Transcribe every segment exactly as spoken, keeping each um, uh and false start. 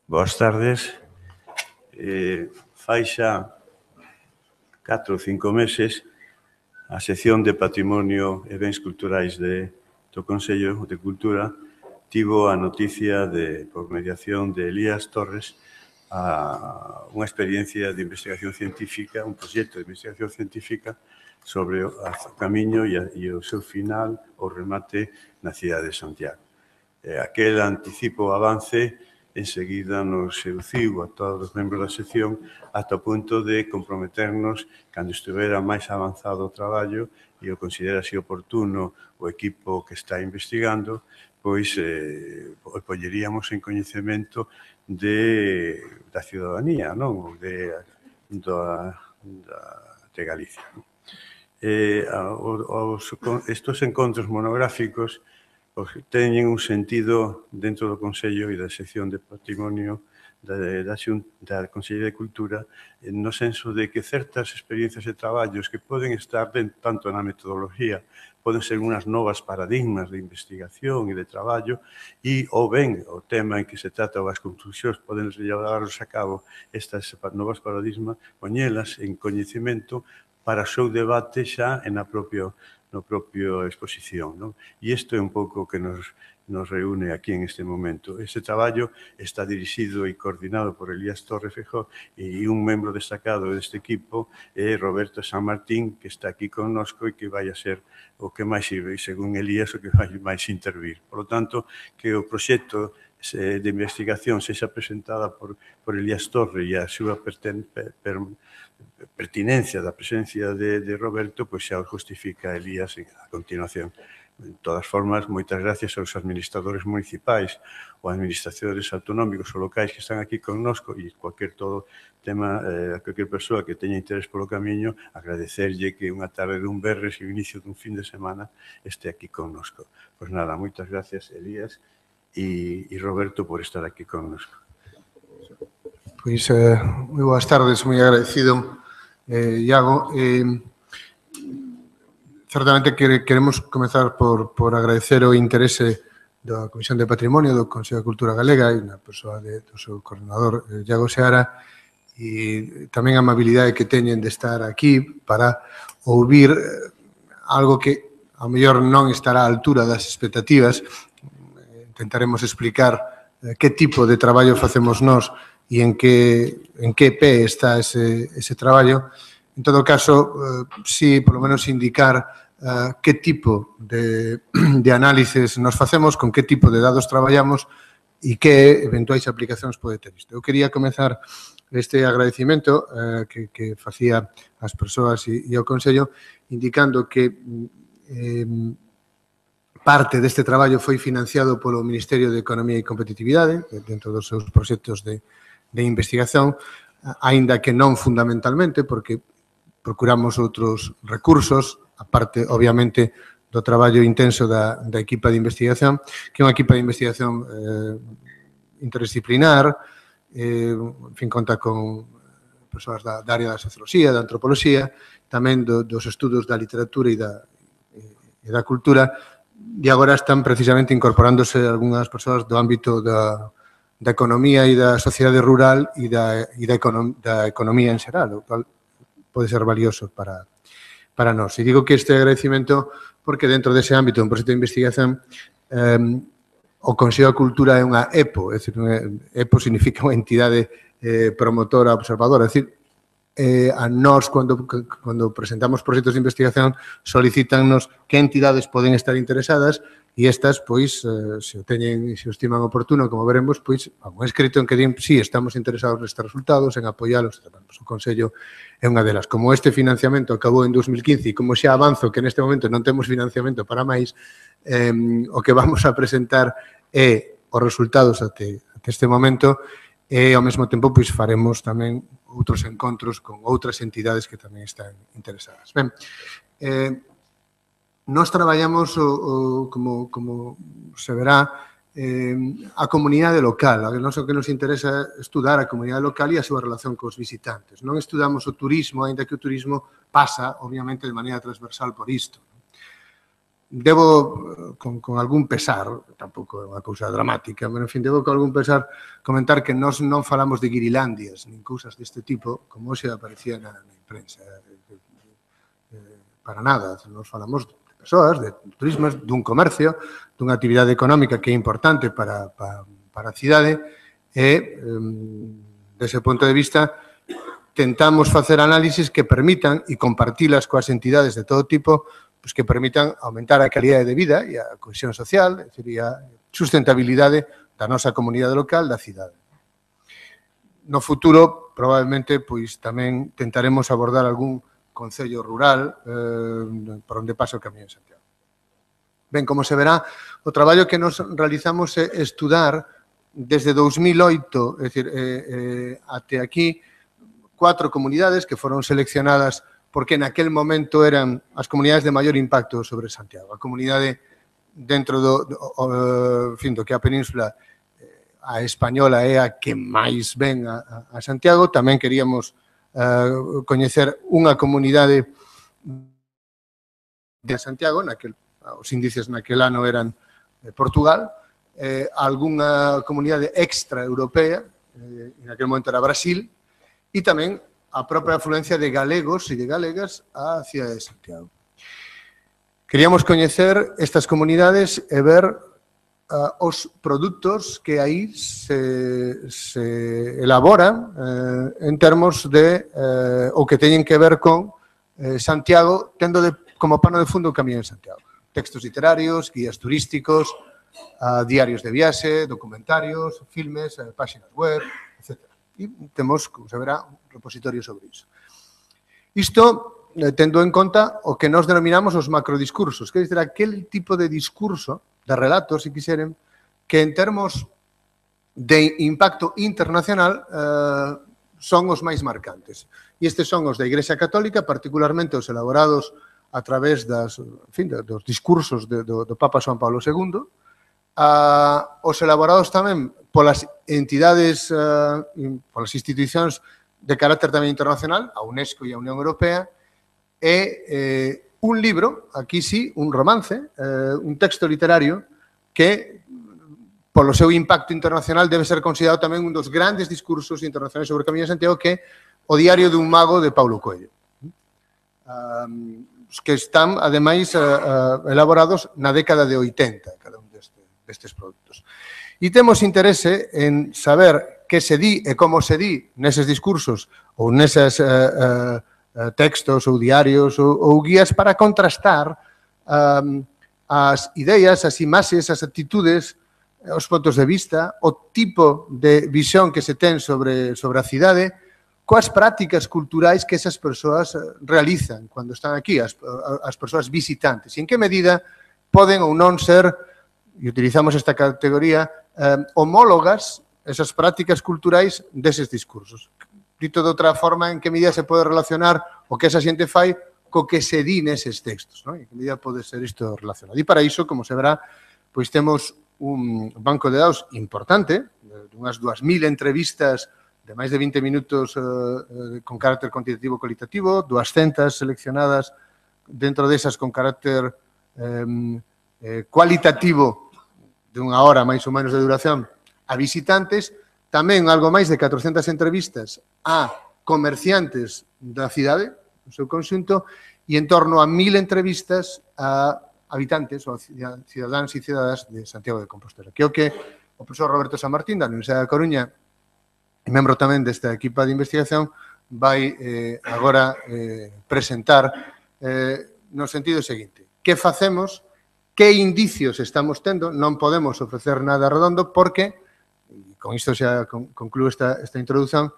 Boas tardes. Eh, fai xa catro ou cinco meses a sección de Patrimonio e Bens Culturais de, do Consello de Cultura tivo a noticia de, por mediación de Elías Torres, a unha experiencia de investigación científica, un proxecto de investigación científica sobre o camiño e, a, e o seu final, o remate na cidade de Santiago. Eh, aquel anticipo avance enseguida nos seduciu a todos os membros da sección ata o punto de comprometernos cando estivera máis avanzado o traballo e o considerase oportuno o equipo que está investigando, pois eh, o polleríamos en coñecemento de, da ciudadanía, non? De, da, da, de Galicia. Eh, os, estos encontros monográficos teñen un sentido dentro do Consello e da sección de Patrimonio da, da, da Consellería de Cultura no senso de que certas experiencias e traballos que poden estar tanto na metodoloxía, poden ser unhas novas paradigmas de investigación e de traballo e ou ben o tema en que se trata ou as conclusións poden levarlos a cabo estas novas paradigmas, poñelas en coñecemento para o seu debate xa en a propio no propio exposición, non? E isto é un pouco que nos, nos reúne aquí en este momento. Este traballo está dirixido e coordinado por Elías Torres Feijó e un membro destacado deste equipo é Roberto San Martín, que está aquí connosco e que vai a ser o que máis sirve, e según Elías, o que vai máis intervir. Por lo tanto, que o proxecto de investigación sexa presentada por, por Elías Torres e a súa perten, per, per, pertinencia da presencia de, de Roberto, pois xa o justifica Elías a continuación. De todas formas, moitas gracias aos administradores municipais ou administradores autonómicos ou locais que están aquí connosco e cualquier todo tema, eh, a cualquier persoa que teña interés polo camiño, agradecerlle que unha tarde dun berres e o inicio dun fin de semana este aquí connosco. Pois nada, moitas gracias, Elías e, e Roberto por estar aquí connosco. Pois, eh, moi boas tardes, moi agradecido, eh, Iago. Eh, certamente queremos comezar por, por agradecer o interese da Comisión de Patrimonio do Consello de Cultura Galega e na persoa de, do seu coordinador, eh, Iago Seara, e tamén a amabilidade que teñen de estar aquí para ouvir eh, algo que ao mellor non estará á altura das expectativas. Eh, intentaremos explicar eh, que tipo de traballo facemos nós e en que, en que pé está ese, ese traballo. En todo caso, eh, sí, polo menos indicar eh, que tipo de, de análisis nos facemos, con que tipo de dados traballamos e que eventuais aplicacións pode ter isto. Eu quería comezar este agradecimento eh, que, que facía ás persoas e, e ao Consello, indicando que eh, parte deste traballo foi financiado polo Ministerio de Economía e Competitividade, dentro dos seus proxectos de de investigación, aínda que non fundamentalmente, porque procuramos outros recursos, aparte, obviamente, do traballo intenso da, da equipa de investigación, que é unha equipa de investigación eh, interdisciplinar, eh, en fin, conta con persoas da, da área da socioloxía, da antropoloxía, tamén do, dos estudos da literatura e da, e da cultura, e agora están precisamente incorporándose algunhas persoas do ámbito da da economía e da sociedade rural e da, e da, econom, da economía en xeral, o cual pode ser valioso para, para nós. E digo que este agradecimento porque dentro dese ámbito un proxecto de investigación eh, o Consello de Cultura é unha E P O, é dicir, E P O significa unha entidade eh, promotora observadora, é dicir, eh, a nós, cando, cando presentamos proxectos de investigación, solicítannos que entidades poden estar interesadas e estas, pois, eh, se o teñen e se o estiman oportuno, como veremos, pois, algún escrito en que din, sí, estamos interesados nestes resultados, en apoialos, o Consello é unha delas. Como este financiamento acabou en dos mil quince e como xa avanzo que neste momento non temos financiamento para máis, eh, o que vamos a presentar é os resultados até, até este momento e, ao mesmo tempo, pois, faremos tamén outros encontros con outras entidades que tamén están interesadas. Ben, eh, Nós traballamos, o, o, como, como se verá, eh, a comunidade local. A nos o que nos interesa é estudar a comunidade local e a súa relación cos visitantes. Non estudamos o turismo, aínda que o turismo pasa, obviamente, de maneira transversal por isto. debo, con, con algún pesar, tampouco é unha cousa dramática, pero, en fin, debo con algún pesar comentar que nós non falamos de guirilandias, nin cousas deste tipo, como hoxe aparecía na, na imprensa. Para nada, nós falamos de persoas, de turismos, dun comercio, dunha actividade económica que é importante para, para, para a cidade e, dese punto de vista, tentamos facer análisis que permitan e compartilas coas entidades de todo tipo, pues que permitan aumentar a calidade de vida e a cohesión social, é dicir, a sustentabilidade da nosa comunidade local, da cidade. No futuro, probablemente, pois tamén tentaremos abordar algún concello rural eh, por onde pasa o Camiño de Santiago. Ben, como se verá, o traballo que nos realizamos é estudar desde dous mil oito, é dicir, eh, eh, até aquí, cuatro comunidades que foron seleccionadas porque naquel momento eran as comunidades de maior impacto sobre Santiago. A comunidade dentro do, do, o, fin, do que a península a española é a que máis ven a, a Santiago. Tamén queríamos uh, coñecer unha comunidade de Santiago, naquel, os índices naquel ano eran eh, Portugal, eh, algunha comunidade extraeuropea, eh, en aquel momento era Brasil, e tamén a propia afluencia de galegos e de galegas á cidade de Santiago. Queríamos coñecer estas comunidades e ver uh, os produtos que aí se, se elaboran eh, en termos de eh, o que teñen que ver con eh, Santiago, tendo de, como pano de fundo o Camiño de Santiago. Textos literarios, guías turísticos, uh, diarios de viaxe, documentarios, filmes, uh, páxinas web, etcétera. E temos, como se verá, un repositorio sobre iso. Isto, eh, tendo en conta o que nos denominamos os macrodiscursos, que é dizer, aquel tipo de discurso, de relatos, se quixeren, que en termos de impacto internacional eh, son os máis marcantes. E estes son os da Igrexa Católica, particularmente os elaborados a través das, en fin, dos discursos de, do, do Papa Juan Pablo segundo, a, os elaborados tamén polas entidades, uh, polas institucións de carácter tamén internacional, a UNESCO e a Unión Europea, e eh, un libro, aquí sí, un romance, eh, un texto literario que, polo seu impacto internacional, debe ser considerado tamén un dos grandes discursos internacionais sobre o Camiño de Santiago, que é o Diario dun mago de Paulo Coelho. Um, que están, ademais, uh, uh, elaborados na década de oitenta, cada un deste, destes produtos. E temos interese en saber que se di e como se di neses discursos ou neses uh, uh, textos ou diarios ou, ou guías para contrastar um, as ideas, as imaxes, as actitudes, os puntos de vista, o tipo de visión que se ten sobre, sobre a cidade, coas prácticas culturais que esas persoas realizan cando están aquí, as, as persoas visitantes, e en que medida poden ou non ser, e utilizamos esta categoría, eh, homólogas, esas prácticas culturais deses discursos. Dito de outra forma, en que medida se pode relacionar o que esa xente fai co que se di neses textos, non? En que medida pode ser isto relacionado. E para iso, como se verá, pois temos un banco de datos importante, de unhas dúas mil entrevistas de máis de vinte minutos eh, con carácter cuantitativo e cualitativo, duascentas seleccionadas dentro desas con carácter eh, eh, cualitativo de unha hora máis ou menos de duración a visitantes, tamén algo máis de catrocentas entrevistas a comerciantes da cidade, no seu conxunto, e en torno a mil entrevistas a habitantes ou a cidadáns e cidadas de Santiago de Compostela, que é o que o profesor Roberto San Martín da Universidade da Coruña, membro tamén desta equipa de investigación, vai eh, agora eh, presentar eh, no sentido seguinte. Que facemos? Que indicios estamos tendo? Non podemos ofrecer nada redondo porque, e con isto xa concluo esta, esta introducción,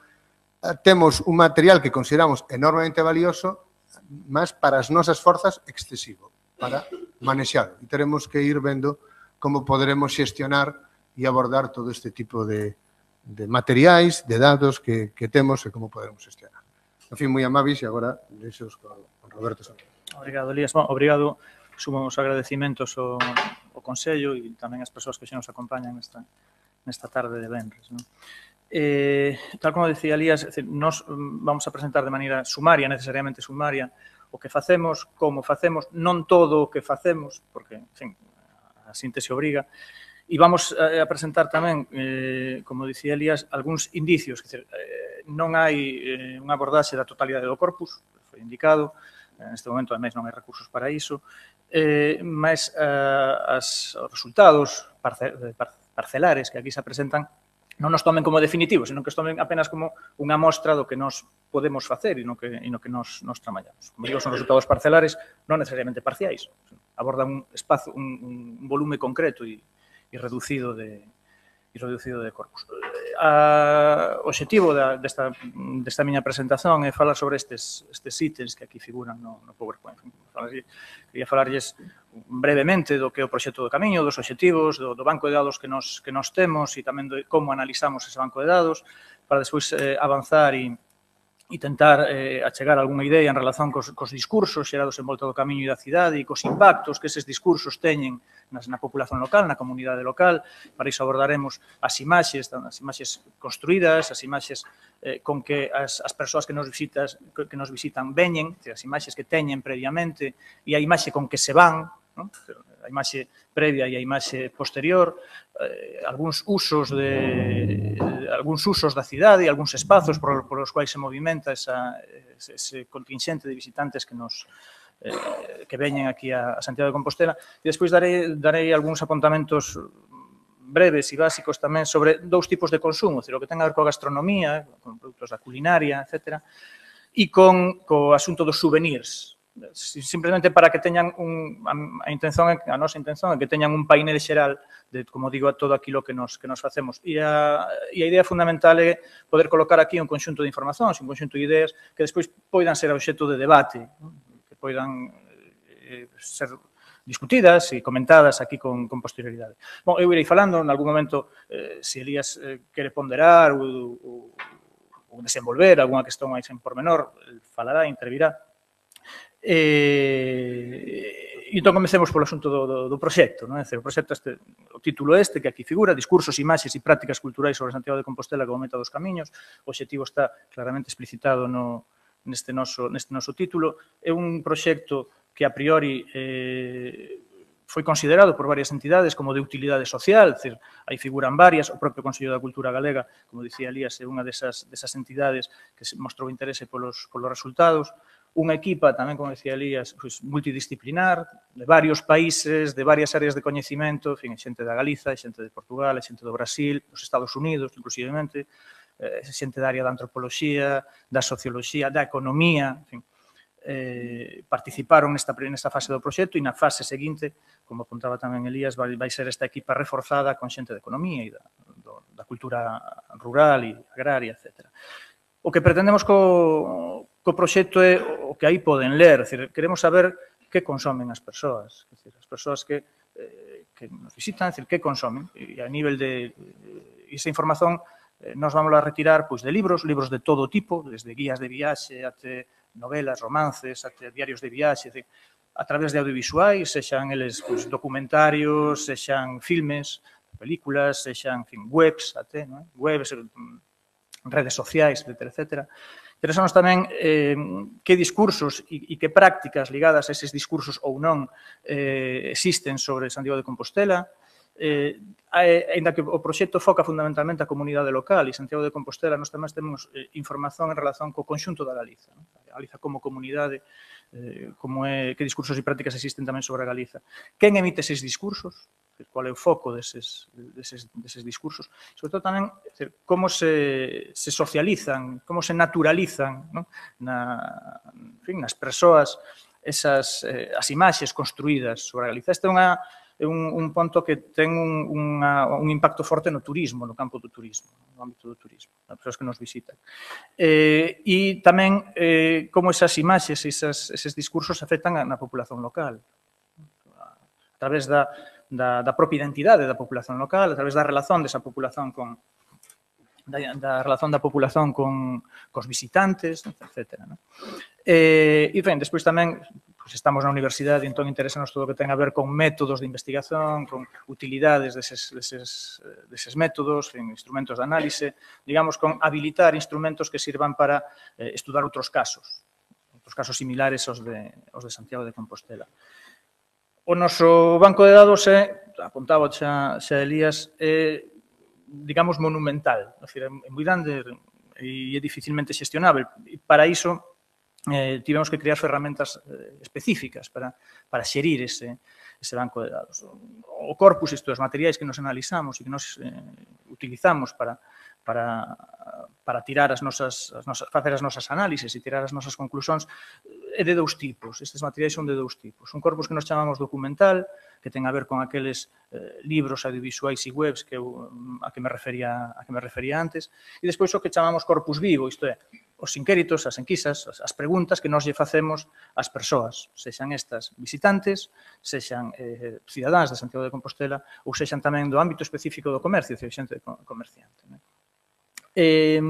temos un material que consideramos enormemente valioso, mas para as nosas forzas excesivo, para manexalo. E teremos que ir vendo como poderemos xestionar e abordar todo este tipo de de materiais, de dados que, que temos e como podemos gestionar. En fin, moi amables e agora deixos con, con Roberto Santos. Obrigado, Elías. Bueno, obrigado. Sumo os agradecimentos ao, ao Consello e tamén as persoas que xa nos acompañan nesta, nesta tarde de venres. ¿No? Eh, tal como decía Elías, nos vamos a presentar de maneira sumaria, necesariamente sumaria, o que facemos, como facemos, non todo o que facemos, porque, en fin, a síntese obriga, e vamos a presentar tamén, eh, como dicía Elías, algúns indicios, que eh, non hai eh, unha abordaxe da totalidade do corpus, foi indicado, neste momento, ademais, non hai recursos para iso, eh, mas eh, as, os resultados parce, parcelares que aquí se presentan non nos tomen como definitivos, senón que nos tomen apenas como unha mostra do que nos podemos facer e no que, e no que nos, nos traballamos. Como digo, son resultados parcelares, non necesariamente parciais, abordan un espazo, un, un volume concreto e, e reducido de, e reducido de corpus. A, o obxectivo da, desta, desta miña presentación é falar sobre estes, estes ítems que aquí figuran no, no PowerPoint. Quería falarlles brevemente do que é o proxecto do camiño, dos obxectivos, do, do banco de dados que nos, que nos temos e tamén de como analizamos ese banco de dados, para despois eh, avanzar e e tentar eh, achegar algunha idea en relación cos, cos discursos xerados en volta do camiño e da cidade e cos impactos que eses discursos teñen nas, na populación local, na comunidade local. Para iso abordaremos as imaxes, as imaxes construídas, as imaxes eh, con que as, as persoas que nos, visitas, que nos visitan veñen, as imaxes que teñen previamente e a imaxe con que se van, non? A imaxe previa e a imaxe posterior, eh, algúns usos de, de algúns usos da cidade e algúns espazos por, por os quais se movimenta esa, ese, ese contingente de visitantes que nos eh, que veñen aquí a, a Santiago de Compostela. E despois darei, darei algúns apontamentos breves e básicos tamén sobre dous tipos de consumo, o que ten a ver coa gastronomía, con produtos da culinaria, etcétera, e con co asunto dos souvenirs, simplemente para que teñan un, a, a intención, a nosa intención é que teñan un painel xeral de, como digo, a todo aquilo que nos, que nos facemos. E a, e a idea fundamental é poder colocar aquí un conxunto de informacións, un conxunto de ideas que despois poidan ser obxecto de debate, que poidan eh, ser discutidas e comentadas aquí con, con posterioridade. Bom, eu irei falando, en algún momento, eh, se Elías eh, quere ponderar ou, ou, ou desenvolver algunha questón máis en pormenor, falará, intervirá. E, entón, comecemos polo asunto do, do, do proxecto, non? É dicir, o proxecto este, o título este que aquí figura, Discursos, Imaxes e Prácticas Culturais sobre Santiago de Compostela como Meta dos Camiños. O obxectivo está claramente explicitado no, neste, noso, neste noso título. É un proxecto que a priori eh, foi considerado por varias entidades como de utilidade social, é dicir, aí figuran varias, o propio Consello da Cultura Galega, como dicía Elías, é unha desas, desas entidades que mostrou interese polos, polos resultados. Unha equipa, tamén, como decía Elías, pues, multidisciplinar, de varios países, de varias áreas de coñecimento, en fin, xente da Galiza, xente de Portugal, xente do Brasil, dos Estados Unidos, inclusivemente, eh, xente da área da antropoloxía, da socioloxía, da economía, en fin, eh, participaron nesta, nesta fase do proxecto e na fase seguinte, como apuntaba tamén Elías, vai, vai ser esta equipa reforzada con xente de economía e da, do, da cultura rural e agraria, etcétera. O que pretendemos co, co proxecto é o que aí poden ler, é dicir, queremos saber que consomen as persoas, é dicir, as persoas que, eh, que nos visitan, é dicir, que consomen, e a nivel de eh, esa información eh, nos vamos a retirar pois, de libros, libros de todo tipo, desde guías de viaxe até novelas, romances, até diarios de viaxe, é dicir, a través de audiovisuais, sexan eles pois, documentarios, sexan filmes, películas, sexan, en fin, webs, até, non? Webs, redes sociais, etcétera, etcétera. Interesanos tamén eh, que discursos e, e que prácticas ligadas a eses discursos ou non eh, existen sobre Santiago de Compostela, eh, ainda que o proxecto foca fundamentalmente a comunidade local e Santiago de Compostela, nós tamén temos eh, información en relación co conxunto da Galiza, non? A Galiza como comunidade, eh, como é, que discursos e prácticas existen tamén sobre a Galiza. Quen emite eses discursos? Cual é o foco deses, deses, deses discursos, sobre todo tamén como se, se socializan, como se naturalizan, non? Na, en fin, nas persoas esas, eh, as imaxes construídas sobre a Galiza. Este é, unha, é un, un ponto que ten un, unha, un impacto forte no turismo, no campo do turismo, no ámbito do turismo, as persoas que nos visitan. Eh, e tamén eh, como esas imaxes, esas, eses discursos afectan na populación local, a través da Da, da propia identidade da populación local, a través da relación desa populación con da, da relación da populación con cos visitantes, etcétera. ¿No? Eh, e, ben, despois tamén pues, estamos na universidade, entón interesanos todo o que ten a ver con métodos de investigación, con utilidades deses, deses, deses métodos, en instrumentos de análise, digamos, con habilitar instrumentos que sirvan para eh, estudar outros casos. outros casos similares aos de, aos de Santiago de Compostela. O noso banco de dados é, apuntaba xa, xa Elías, é, digamos, monumental, é, dicir, é moi grande e é dificilmente xestionável. E para iso, eh, tivemos que crear ferramentas eh, específicas para, para xerir ese, ese banco de dados. O corpus, isto, os materiais que nos analizamos e que nos eh, utilizamos para, para, para tirar as nosas, as nosas, facer as nosas análises e tirar as nosas conclusións, é de dous tipos. Estes materiais son de dous tipos. Un corpus que nos chamamos documental, que ten a ver con aqueles eh, libros audiovisuais e webs que eu, a que me refería a que me refería antes, e despois o que chamamos corpus vivo, isto é, os inquéritos, as enquisas, as, as preguntas que nós lle facemos ás persoas, sexan estas visitantes, sexan eh, cidadáns de Santiago de Compostela ou sexan tamén do ámbito específico do comercio, de xente comerciante. Né? Eh,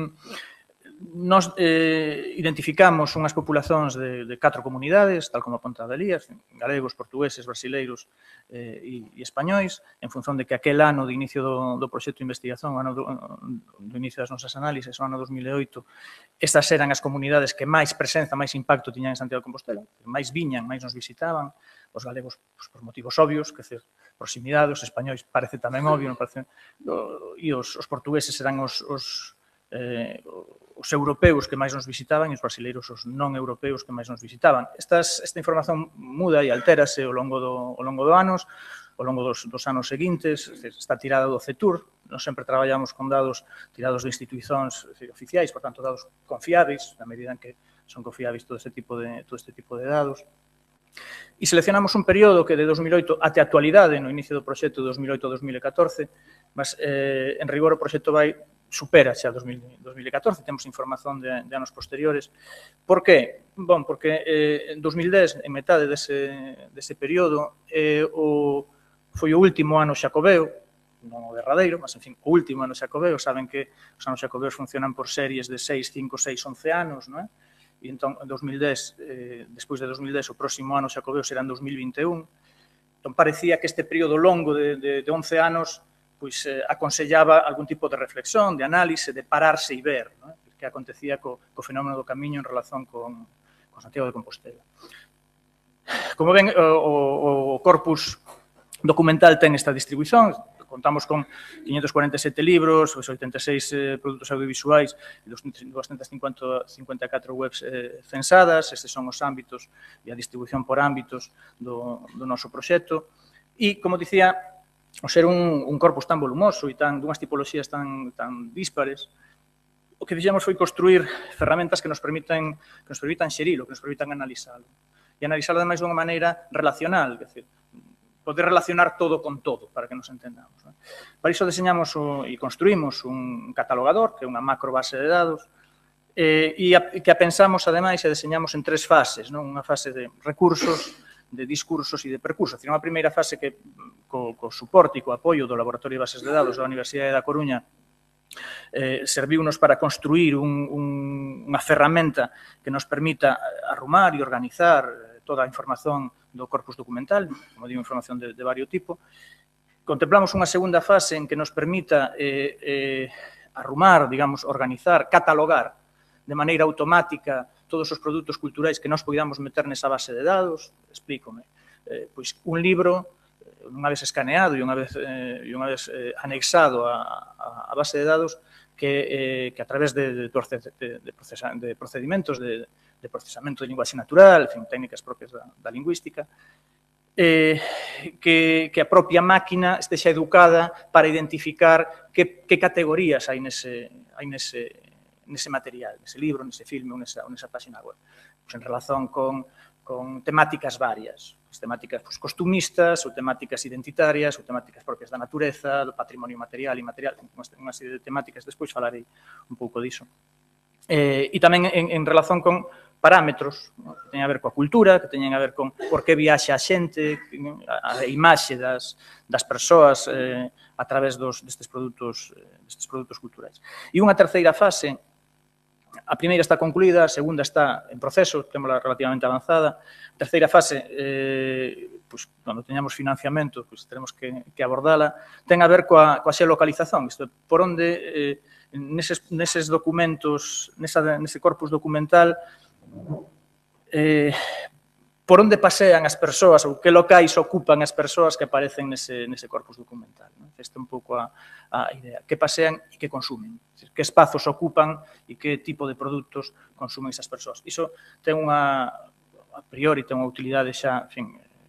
Nos eh, identificamos unhas populacións de, de catro comunidades, tal como apontaba Elías, galegos, portugueses, brasileiros eh, e, e españois, en función de que aquel ano de inicio do, do proxecto de investigación, o ano do, do inicio das nosas análises, o ano dos mil e oito, estas eran as comunidades que máis presenza, máis impacto tiñan en Santiago de Compostela, máis viñan, máis nos visitaban, os galegos pues, por motivos obvios, que ser proximidade, os españois parece tamén obvio, non parece, e os, os portugueses eran os, os Eh, os europeus que máis nos visitaban e os brasileiros os non europeus que máis nos visitaban. Estas, esta información muda e altérase ao longo do, ao longo do anos, ao longo dos, dos anos seguintes, está tirada do CETUR, nós sempre traballamos con dados tirados de institucións decir, oficiais, por tanto, dados confiáveis, na medida en que son confiáveis todo este tipo de, todo este tipo de dados. E seleccionamos un período que de dos mil oito até a actualidade, no inicio do proxecto de dos mil oito a dos mil catorce, mas eh, en rigor o proxecto vai supera xa dos mil catorce, temos información de, de anos posteriores. Por que? Bom, porque eh, en dos mil dez, en metade dese, dese período, eh, o, foi o último ano xacobeo, non o derradeiro, mas, en fin, o último ano xacobeo. Saben que os anos xacobeos funcionan por series de seis, cinco, seis, once anos, non é? E entón, en dos mil dez, eh, despois de dos mil dez, o próximo ano xacobeo será en dos mil vinte e un. Entón, parecía que este período longo de, de, de once anos pois eh, aconsellaba algún tipo de reflexión, de análise, de pararse e ver, ¿no? Que acontecía co, co fenómeno do camiño en relación con, con Santiago de Compostela. Como ven, o, o corpus documental ten esta distribución, contamos con quinientos cuarenta e sete libros, oitenta e seis eh, produtos audiovisuais e doscientas cincuenta e catro webs eh, censadas. Estes son os ámbitos e a distribución por ámbitos do, do noso proxecto. E, como dicía, o ser un, un corpus tan volumoso e tan, dunhas tipoloxías tan, tan díspares, o que fixemos foi construir ferramentas que nos permitan, que nos permitan xerilo, que nos permitan analizalo. E analizalo, ademais, dunha maneira relacional, é dicir, poder relacionar todo con todo, para que nos entendamos. ¿No? Para iso deseñamos o, e construímos un catalogador, que é unha macro base de dados, eh, e a, que a pensamos, ademais, e deseñamos en tres fases, non? Unha fase de recursos, de discursos e de percursos. É unha primeira fase que, co, co suporte e co apoio do Laboratorio de Bases de Dados da Universidade da Coruña, eh, serviunos para construir un, un, unha ferramenta que nos permita arrumar e organizar toda a información do corpus documental, como digo, información de, de vario tipo. Contemplamos unha segunda fase en que nos permita eh, eh, arrumar, digamos, organizar, catalogar de maneira automática todos os produtos culturais que nós podamos meter nesa base de dados. Explícome. Eh, pois un libro, unha vez escaneado e unha vez, eh, e unha vez eh, anexado a, a, a base de dados, que, eh, que a través de, de, de, de, procesa, de procedimentos de, de procesamento de linguaxe natural, en fin, técnicas propias da, da lingüística, eh, que, que a propia máquina estexa educada para identificar que, que categorías hai nese, hai nese nese material, nese libro, nese filme ou nesa, ou nesa página web. Pues en relación con, con temáticas varias, as temáticas pues, costumistas, ou temáticas identitarias, ou temáticas propias da natureza, do patrimonio material e material, unha serie de temáticas, despois falarei un pouco diso. Eh, e tamén en, en relación con parámetros, ¿no? Que teñen a ver coa cultura, que teñen a ver con por que viaxa a xente, a, a imaxe das, das persoas eh, a través dos, destes, produtos, eh, destes produtos culturais. E unha terceira fase. A primeira está concluída, a segunda está en proceso, témola relativamente avanzada. A terceira fase, eh, pues, cando teñamos financiamento, pues, teremos que, que abordala, ten a ver coa, coa xeolocalización, isto é, por onde, eh, neses, neses documentos, nesa, nese corpus documental, eh, por onde pasean as persoas ou que locais ocupan as persoas que aparecen nese, nese corpus documental. Non? Esta é un pouco a, a idea. Que pasean e que consumen. Que espazos ocupan e que tipo de produtos consumen esas persoas. Iso ten unha, a priori, ten unha utilidade xa, en fin,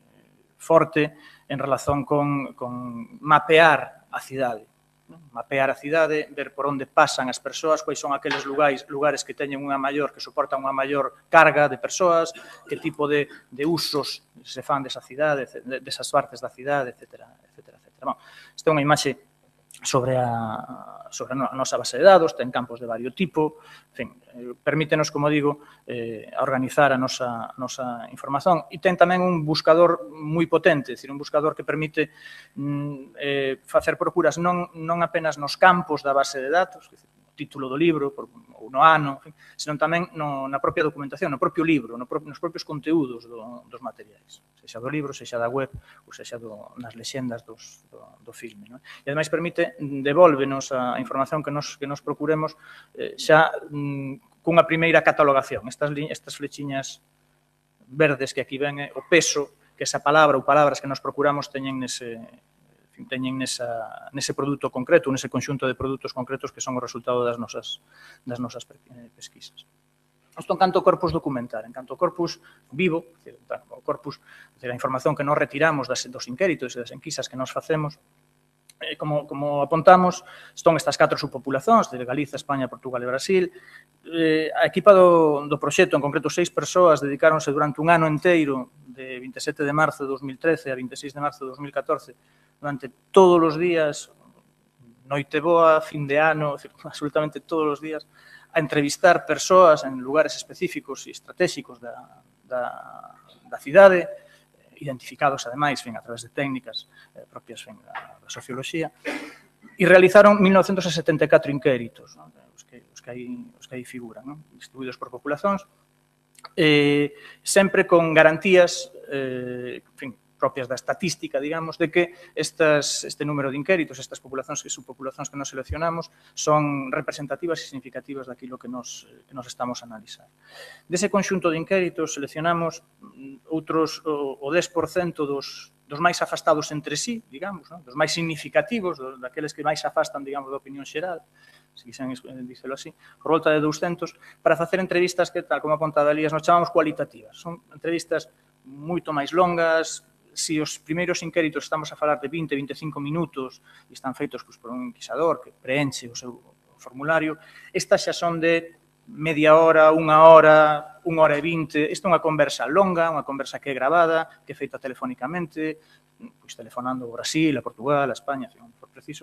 forte en relación con, con mapear a cidade. Mapear a cidade, ver por onde pasan as persoas, quais son aqueles lugares, lugares que teñen unha maior, que soportan unha maior carga de persoas, que tipo de, de usos se fan desa cidade, desas partes da cidade, etcétera, etcétera, etcétera. Bon, esta é unha imaxe sobre a, sobre a nosa base de dados, ten campos de vario tipo, en fin, permítenos, como digo, eh, organizar a nosa, a nosa información e ten tamén un buscador moi potente, é dicir, un buscador que permite mm, eh, facer procuras non, non apenas nos campos da base de datos, é dicir, título do libro, por, ou no ano, en fin, senón tamén no, na propia documentación, no propio libro, no pro, nos propios conteúdos do, dos materiais, sexa do libro, sexa da web, ou sexa do, nas lexendas dos, do, do filme. Non? E, ademais, permite, devolvenos a información que nos, que nos procuremos eh, xa mm, cunha primeira catalogación. Estas, estas flechiñas verdes que aquí ven é o peso que esa palabra ou palabras que nos procuramos teñen nese... teñen nesa, nese produto concreto, nese conxunto de produtos concretos que son o resultado das nosas, das nosas pesquisas. Isto en canto ao corpus documental, en canto ao corpus vivo, o corpus, a información que nos retiramos das, dos inquéritos e das enquisas que nos facemos, eh, como, como apontamos, están estas catro subpopulacións, de Galiza, España, Portugal e Brasil. Eh, a equipa do, do proxecto, en concreto seis persoas, dedicáronse durante un ano inteiro, de vinte e sete de marzo de dos mil trece a vinte e seis de marzo de dos mil catorce, durante todos os días, noite boa, fin de ano, absolutamente todos os días, a entrevistar persoas en lugares específicos e estratégicos da, da, da cidade, identificados, ademais, fin, a través de técnicas eh, propias fin, da, da socioloxía, e realizaron mil novecentos setenta e catro inquéritos, non? Os, que, os, que aí, os que aí figuran, non? Distribuídos por populacións, eh, sempre con garantías, eh, en fin, propias da estatística, digamos, de que estas, este número de inquéritos, estas populacións e subpopulacións que nos seleccionamos son representativas e significativas daquilo que nos, que nos estamos a analizar. Dese conxunto de inquéritos seleccionamos outros, o, o dez por cento dos, dos máis afastados entre sí, digamos, non? Dos máis significativos, dos, daqueles que máis afastan, digamos, da opinión xeral, se quixen dicelo así, por volta de douscentos, para facer entrevistas que, tal como apontaba Elías, nos chamamos cualitativas. Son entrevistas moito máis longas. Se os primeiros inquéritos estamos a falar de vinte, vinte e cinco minutos e están feitos pues, por un inquisador que preenche o seu formulario, estas xa son de media hora, unha hora, unha hora e vinte. Isto é unha conversa longa, unha conversa que é gravada, que é feita telefónicamente, pois, telefonando ao Brasil, a Portugal, a España, se non for preciso,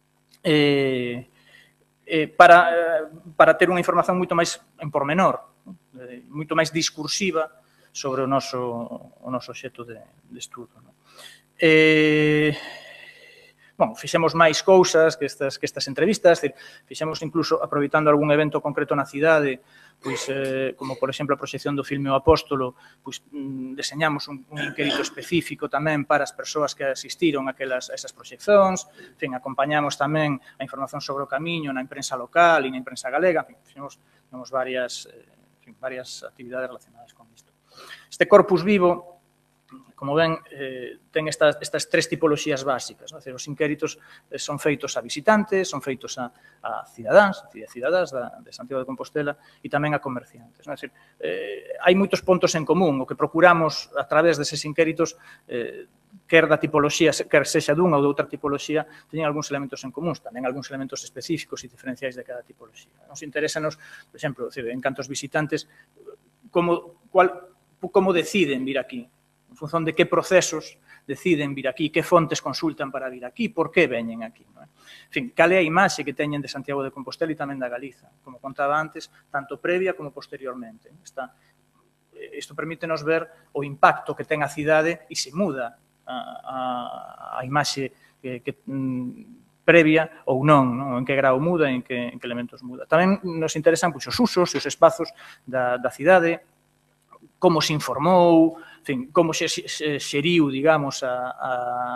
eh, eh, para, para ter unha información moito máis en pormenor, eh, moito máis discursiva sobre o noso, o noso xeto de, de estudo. Non? Eh, Bom, fixemos máis cousas que estas, que estas entrevistas, decir, fixemos incluso, aproveitando algún evento concreto na cidade, pois, eh, como por exemplo a proxección do filme O Apóstolo, pois mm, deseñamos un, un inquérito específico tamén para as persoas que asistiron a, aquelas, a esas proxeccións, en fin, acompañamos tamén a información sobre o camiño na imprensa local e na imprensa galega, en fin, fixemos, fixemos varias, eh, en fin, varias actividades relacionadas con isto. Este corpus vivo, como ven, eh, ten estas, estas tres tipoloxías básicas. ¿no? Os inquéritos eh, son feitos a visitantes, son feitos a, a cidadáns, a cidadás da, de Santiago de Compostela e tamén a comerciantes. ¿no? É dicir, eh, hai moitos pontos en común. O que procuramos a través deses inquéritos, eh, quer da tipoloxía, quer sexa dunha ou de outra tipoloxía, teñen algúns elementos en comuns, tamén algúns elementos específicos e diferenciais de cada tipoloxía. Nos interesanos, por exemplo, en canto aos visitantes, como, cual, como deciden vir aquí, en función de que procesos deciden vir aquí, que fontes consultan para vir aquí, por que veñen aquí. Non? En fin, cal é a imaxe que teñen de Santiago de Compostela e tamén da Galiza, como contaba antes, tanto previa como posteriormente. Está, isto permítenos ver o impacto que ten a cidade e se muda a, a, a imaxe que, que mm, previa ou non, non, en que grau muda e en que, en que elementos muda. Tamén nos interesan pois, os usos e os espazos da, da cidade, como se informou, en fin, como se xeriu, digamos, a, a,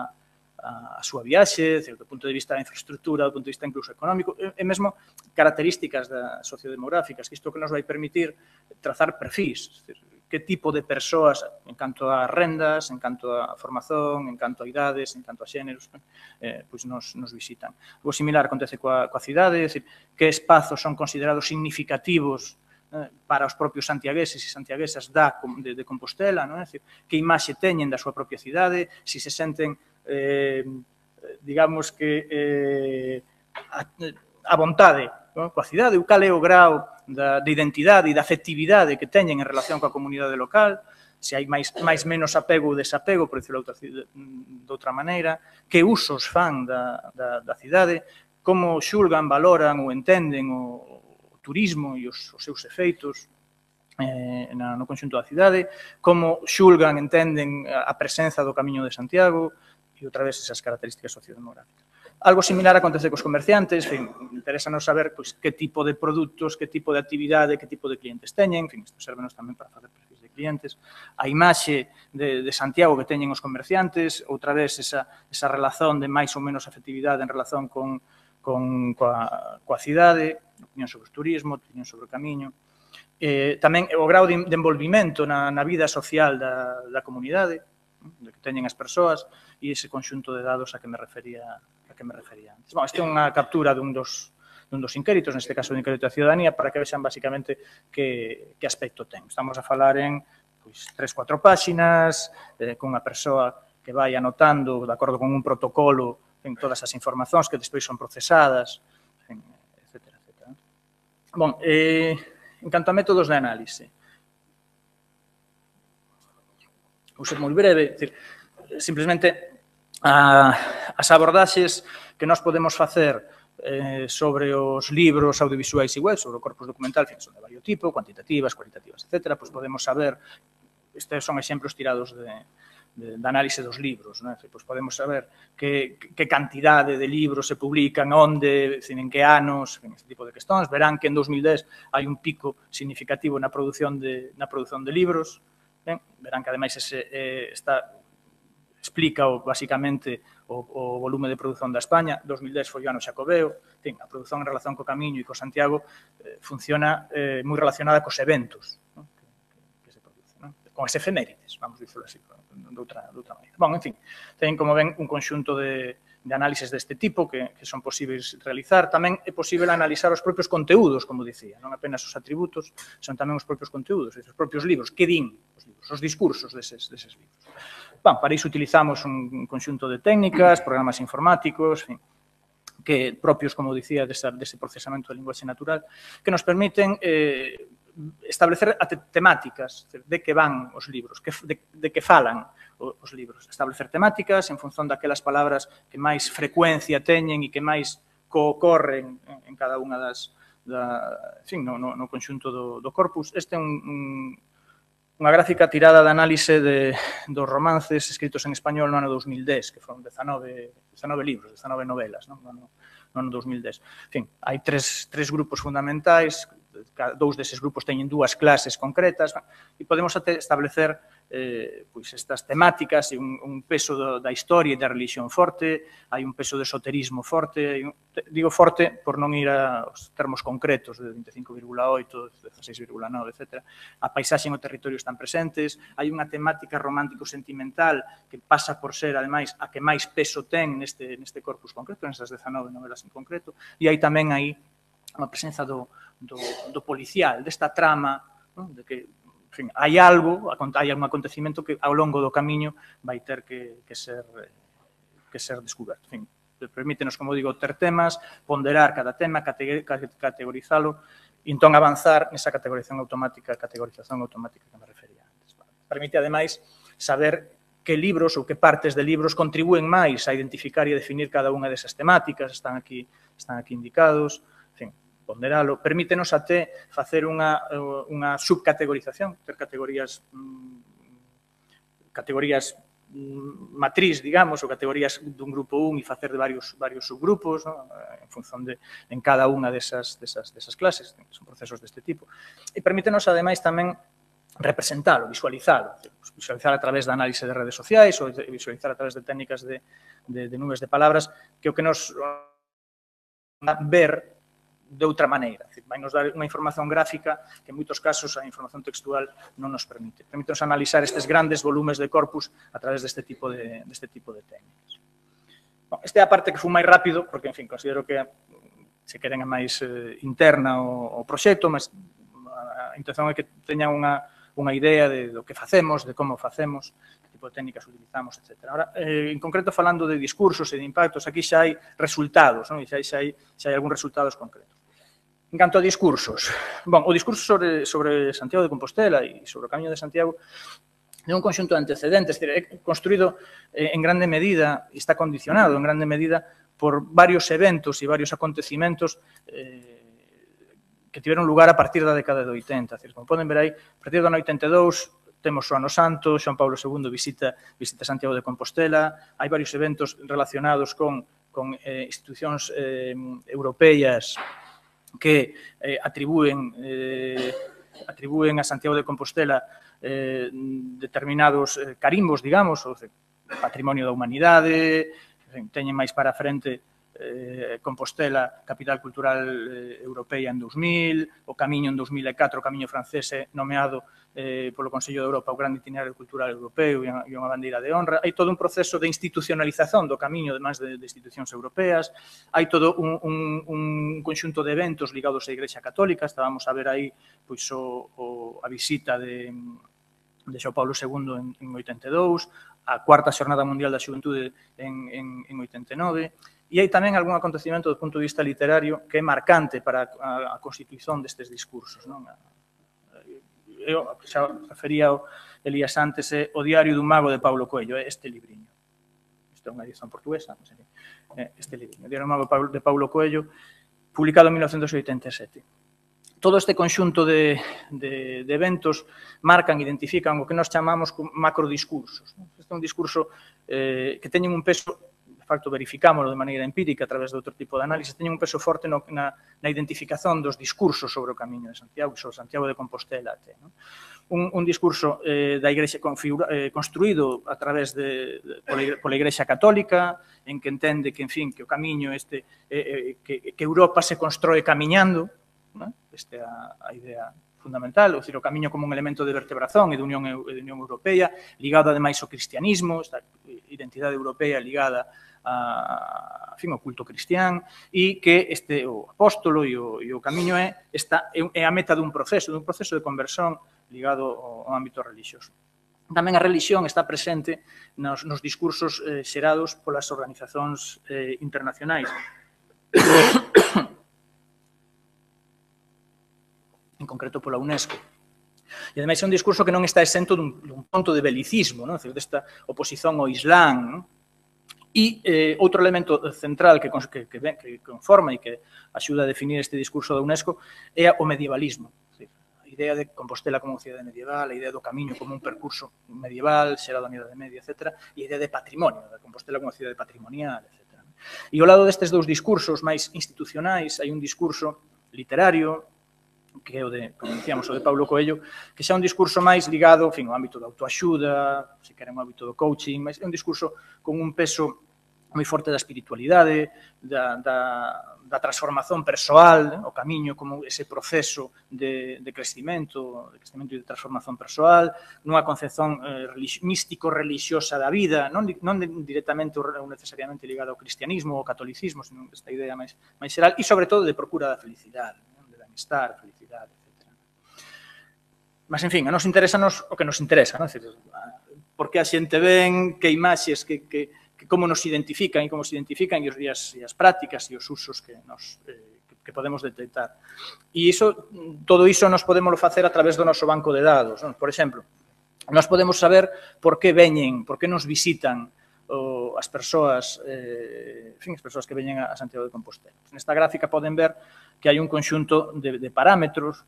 a súa viaxe, desde o punto de vista da infraestructura, do punto de vista incluso económico, e mesmo características da sociodemográficas, que isto que nos vai permitir trazar perfis, que tipo de persoas, en canto a rendas, en canto a formación, en canto a idades, en canto a xéneros, eh, pois nos, nos visitan. O similar acontece coa, coa cidade, é dicir, que espazos son considerados significativos eh, para os propios santiagueses e santiaguesas da, de, de Compostela, non é? Dicir, que imaxe teñen da súa propia cidade, se si se senten, eh, digamos que, eh, a, a vontade, non? Coa cidade, o cal é o grau da, de identidade e da afectividade que teñen en relación coa comunidade local, se hai máis, máis menos apego ou desapego, por decirlo de outra maneira, que usos fan da, da, da cidade, como xulgan, valoran ou entenden o, o turismo e os, os seus efeitos eh, na, no conxunto da cidade, como xulgan, entenden a presenza do Camiño de Santiago e outra vez esas características sociodemográficas. Algo similar acontece cos comerciantes, en fin, interesanos saber pois, que tipo de produtos, que tipo de actividade, que tipo de clientes teñen, en fin, isto servenos tamén para facer perfis de clientes, a imaxe de, de Santiago que teñen os comerciantes, outra vez esa, esa relación de máis ou menos afectividade en relación con, con, coa, coa cidade, opinión sobre o turismo, opinión sobre o camiño, eh, tamén o grau de, de envolvimento na, na vida social da, da comunidade, de que teñen as persoas, e ese conxunto de dados a que me refería que me refería antes. Bueno, esta é unha captura dun dos, dun dos inquéritos, neste caso do inquérito da ciudadanía, para que vexan basicamente que, que aspecto ten. Estamos a falar en pois, tres, cuatro páxinas, eh, con unha persoa que vai anotando, de acordo con un protocolo, en todas as informacións que despois son procesadas, en, etcétera, etcétera. Bon, eh, en canto a métodos de análise, vou ser moi breve, decir, simplemente a, as abordaxes que nós podemos facer eh, sobre os libros audiovisuais e web, sobre o corpus documental, fin, son de vario tipo, cuantitativas, cualitativas, etcétera, pois podemos saber, estes son exemplos tirados de, de, de análise dos libros, non? Pois podemos saber que, que cantidade de libros se publican, onde, en que anos, en este tipo de cuestións. Verán que en dos mil dez hai un pico significativo na produción de, na produción de libros, ben? Verán que ademais ese, eh, está explica o, basicamente o, o volume de produción da España. dos mil dez foi o ano xacobeo. Fin, a produción en relación co Camiño e co Santiago eh, funciona eh, moi relacionada cos eventos, ¿no? que, que, que se producen, ¿no? Con as efemérides, vamos dicirlo así, de outra, de outra maneira. Bon, en fin, teñen, como ven, un conxunto de, de análises deste tipo que, que son posibles realizar. Tamén é posible analizar os propios conteúdos, como dicía, non apenas os atributos, son tamén os propios conteúdos, os propios libros, que din os libros, os discursos deses, deses libros. Bueno, para iso utilizamos un conxunto de técnicas, programas informáticos, fin, que propios, como dicía, dese, dese procesamento de linguaxe natural, que nos permiten eh, establecer temáticas de que van os libros, que, de, de que falan os libros. Establecer temáticas en función daquelas palabras que máis frecuencia teñen e que máis coocorren en cada unha das, da, en fin, no, no, no conxunto do, do corpus. Este é un, un unha gráfica tirada de análise de, dos romances escritos en español no ano dos mil dez, que foron dezanove, dezanove libros, dezanove novelas, non? No, no, no ano dos mil dez. En fin, hai tres, tres grupos fundamentais, dous deses grupos teñen dúas clases concretas, e podemos até establecer eh, pois estas temáticas e un, un peso do, da historia e da religión forte, hai un peso de esoterismo forte, un, digo forte por non ir aos termos concretos de vinte e cinco vírgula oito, dieciséis vírgula nove, etcétera. A paisaxe e o territorio están presentes, hai unha temática romántico-sentimental que pasa por ser, ademais, a que máis peso ten neste, neste corpus concreto, nestas dezanove novelas en concreto, e hai tamén aí a presenza do, do, do policial, desta trama, non? De que en fin, hai algo, hai un acontecimento que ao longo do camiño vai ter que, que, ser, que ser descoberto. En fin, permítenos, como digo, ter temas, ponderar cada tema, categorizalo e entón avanzar nesa categorización automática, categorización automática que me refería antes. Permite, ademais, saber que libros ou que partes de libros contribúen máis a identificar e a definir cada unha desas temáticas, están aquí, están aquí indicados, en fin, ponderalo, permítenos até facer unha, unha subcategorización, ter categorías categorías matriz, digamos, ou categorías dun grupo un e facer de varios, varios subgrupos, ¿no? En función de en cada unha desas, desas, desas clases, son procesos deste tipo. E permítenos, ademais, tamén representalo, visualizalo, visualizar a través da análise de redes sociais ou visualizar a través de técnicas de, de, de nubes de palabras, que o que nos ver de outra maneira. Vai nos dar unha información gráfica que en moitos casos a información textual non nos permite. Permítenos analizar estes grandes volumes de corpus a través deste tipo de, deste tipo de técnicas. Bon, esta é a parte que foi máis rápido, porque, en fin, considero que se queren é máis eh, interna o, o proxecto, mas a intención é que teñan unha, unha idea de do que facemos, de como facemos, que tipo de técnicas utilizamos, etcétera. Ahora, eh, en concreto, falando de discursos e de impactos, aquí xa hai resultados, non? E xa, xa, hai, xa hai algúns resultados concretos. En canto a discursos, bon, o discurso sobre, sobre Santiago de Compostela e sobre o Camiño de Santiago é un conxunto de antecedentes, é construído eh, en grande medida, e está condicionado en grande medida por varios eventos e varios acontecimentos eh, que tiveron lugar a partir da década de oitenta. Como poden ver aí, a partir do ano oitenta e dous temos o ano santo, Xoán Paulo segundo visita, visita Santiago de Compostela, hai varios eventos relacionados con, con eh, institucións eh, europeas que eh, atribúen, eh, atribúen a Santiago de Compostela eh, determinados eh, carimbos, digamos, o de patrimonio da humanidade, teñen máis para a frente eh, Compostela, capital cultural eh, europea en dous mil, o Camiño en dous mil e catro, o Camiño francés nomeado eh, polo Consello de Europa o Grande Itinerario Cultural Europeo e unha bandeira de honra. Hai todo un proceso de institucionalización do Camiño, además de, de institucións europeas. Hai todo un, un, un conxunto de eventos ligados á Igrexa Católica. Estábamos a ver aí pois, o, o, a visita de, de Xoán Paulo segundo en, en oitenta e dous, a cuarta Xornada Mundial da Xuventude en, en, en oitenta e nove. E hai tamén algún acontecimento do punto de vista literario que é marcante para a, a constitución destes discursos. Non? Eu xa refería ao Elías antes, é o Diario dun Mago de Paulo Coelho, é este libriño. Isto é unha edición portuguesa, este libriño. O Diario dun Mago de Paulo Coelho, publicado en mil novecentos oitenta e sete. Todo este conxunto de, de, de eventos marcan, identifican o que nós chamamos macrodiscursos. Este é un discurso eh, que teñen un peso, de facto verificámoslo de maneira empírica a través de outro tipo de análisis, teñen un peso forte no, na, na identificación dos discursos sobre o Camiño de Santiago e sobre Santiago de Compostela. Até, ¿no? un, un discurso eh, da Igrexa configura, eh, construído a través de, de pola, pola Igrexa Católica, en que entende que, en fin, que o Camiño este, eh, eh, que, que Europa se constróe camiñando, ¿no? Esta é a, a idea fundamental, ou dicir, o Camiño como un elemento de vertebración e de Unión, de Unión Europea, ligado ademais ao cristianismo, esta identidade europea ligada a, a fin, o culto cristián, e que este o apóstolo e o, e o Camiño é, esta, é a meta dun proceso, dun proceso de conversión ligado ao, ao ámbito religioso. Tamén a religión está presente nos, nos discursos eh, xerados polas organizacións eh, internacionais. En concreto pola UNESCO. E, ademais, é un discurso que non está exento dun, dun ponto de belicismo, non? Desta oposición ao Islán, non? E eh, outro elemento central que, que, que, que conforma e que axuda a definir este discurso da UNESCO é o medievalismo. A idea de Compostela como cidade medieval, a idea do Camiño como un percurso medieval, xerado na Idade Media, etcétera, e a idea de patrimonio, da Compostela como cidade patrimonial, etcétera. E ao lado destes dous discursos máis institucionais hai un discurso literario, que é o de, como dicíamos, o de Paulo Coelho, que xa é un discurso máis ligado, en fin, ao ámbito da autoaxuda, se queren o ámbito do coaching, mas é un discurso con un peso moi forte da espiritualidade, da, da, da transformación persoal, o Camiño como ese proceso de, de crecimento, de crecimento e de transformación persoal, nunha concepción eh, místico-religiosa da vida, non, non directamente ou necesariamente ligada ao cristianismo ou ao catolicismo, sino esta idea máis, máis xeral, e sobre todo de procura da felicidade, non? De bienestar, felicidade, etcétera. Mas, en fin, a nos interesa nos o que nos interesa, non? Decir, por que a xente ven, que imaxes, que, que que como nos identifican e como se identifican e, os, e, as, e as prácticas e os usos que, nos, eh, que, que podemos detectar. E iso, todo iso nos podemos facer a través do noso banco de dados. Non? Por exemplo, nós podemos saber por que veñen, por que nos visitan o, as persoas, eh, en fin, as persoas que veñen a Santiago de Compostela. Nesta gráfica poden ver que hai un conxunto de, de parámetros,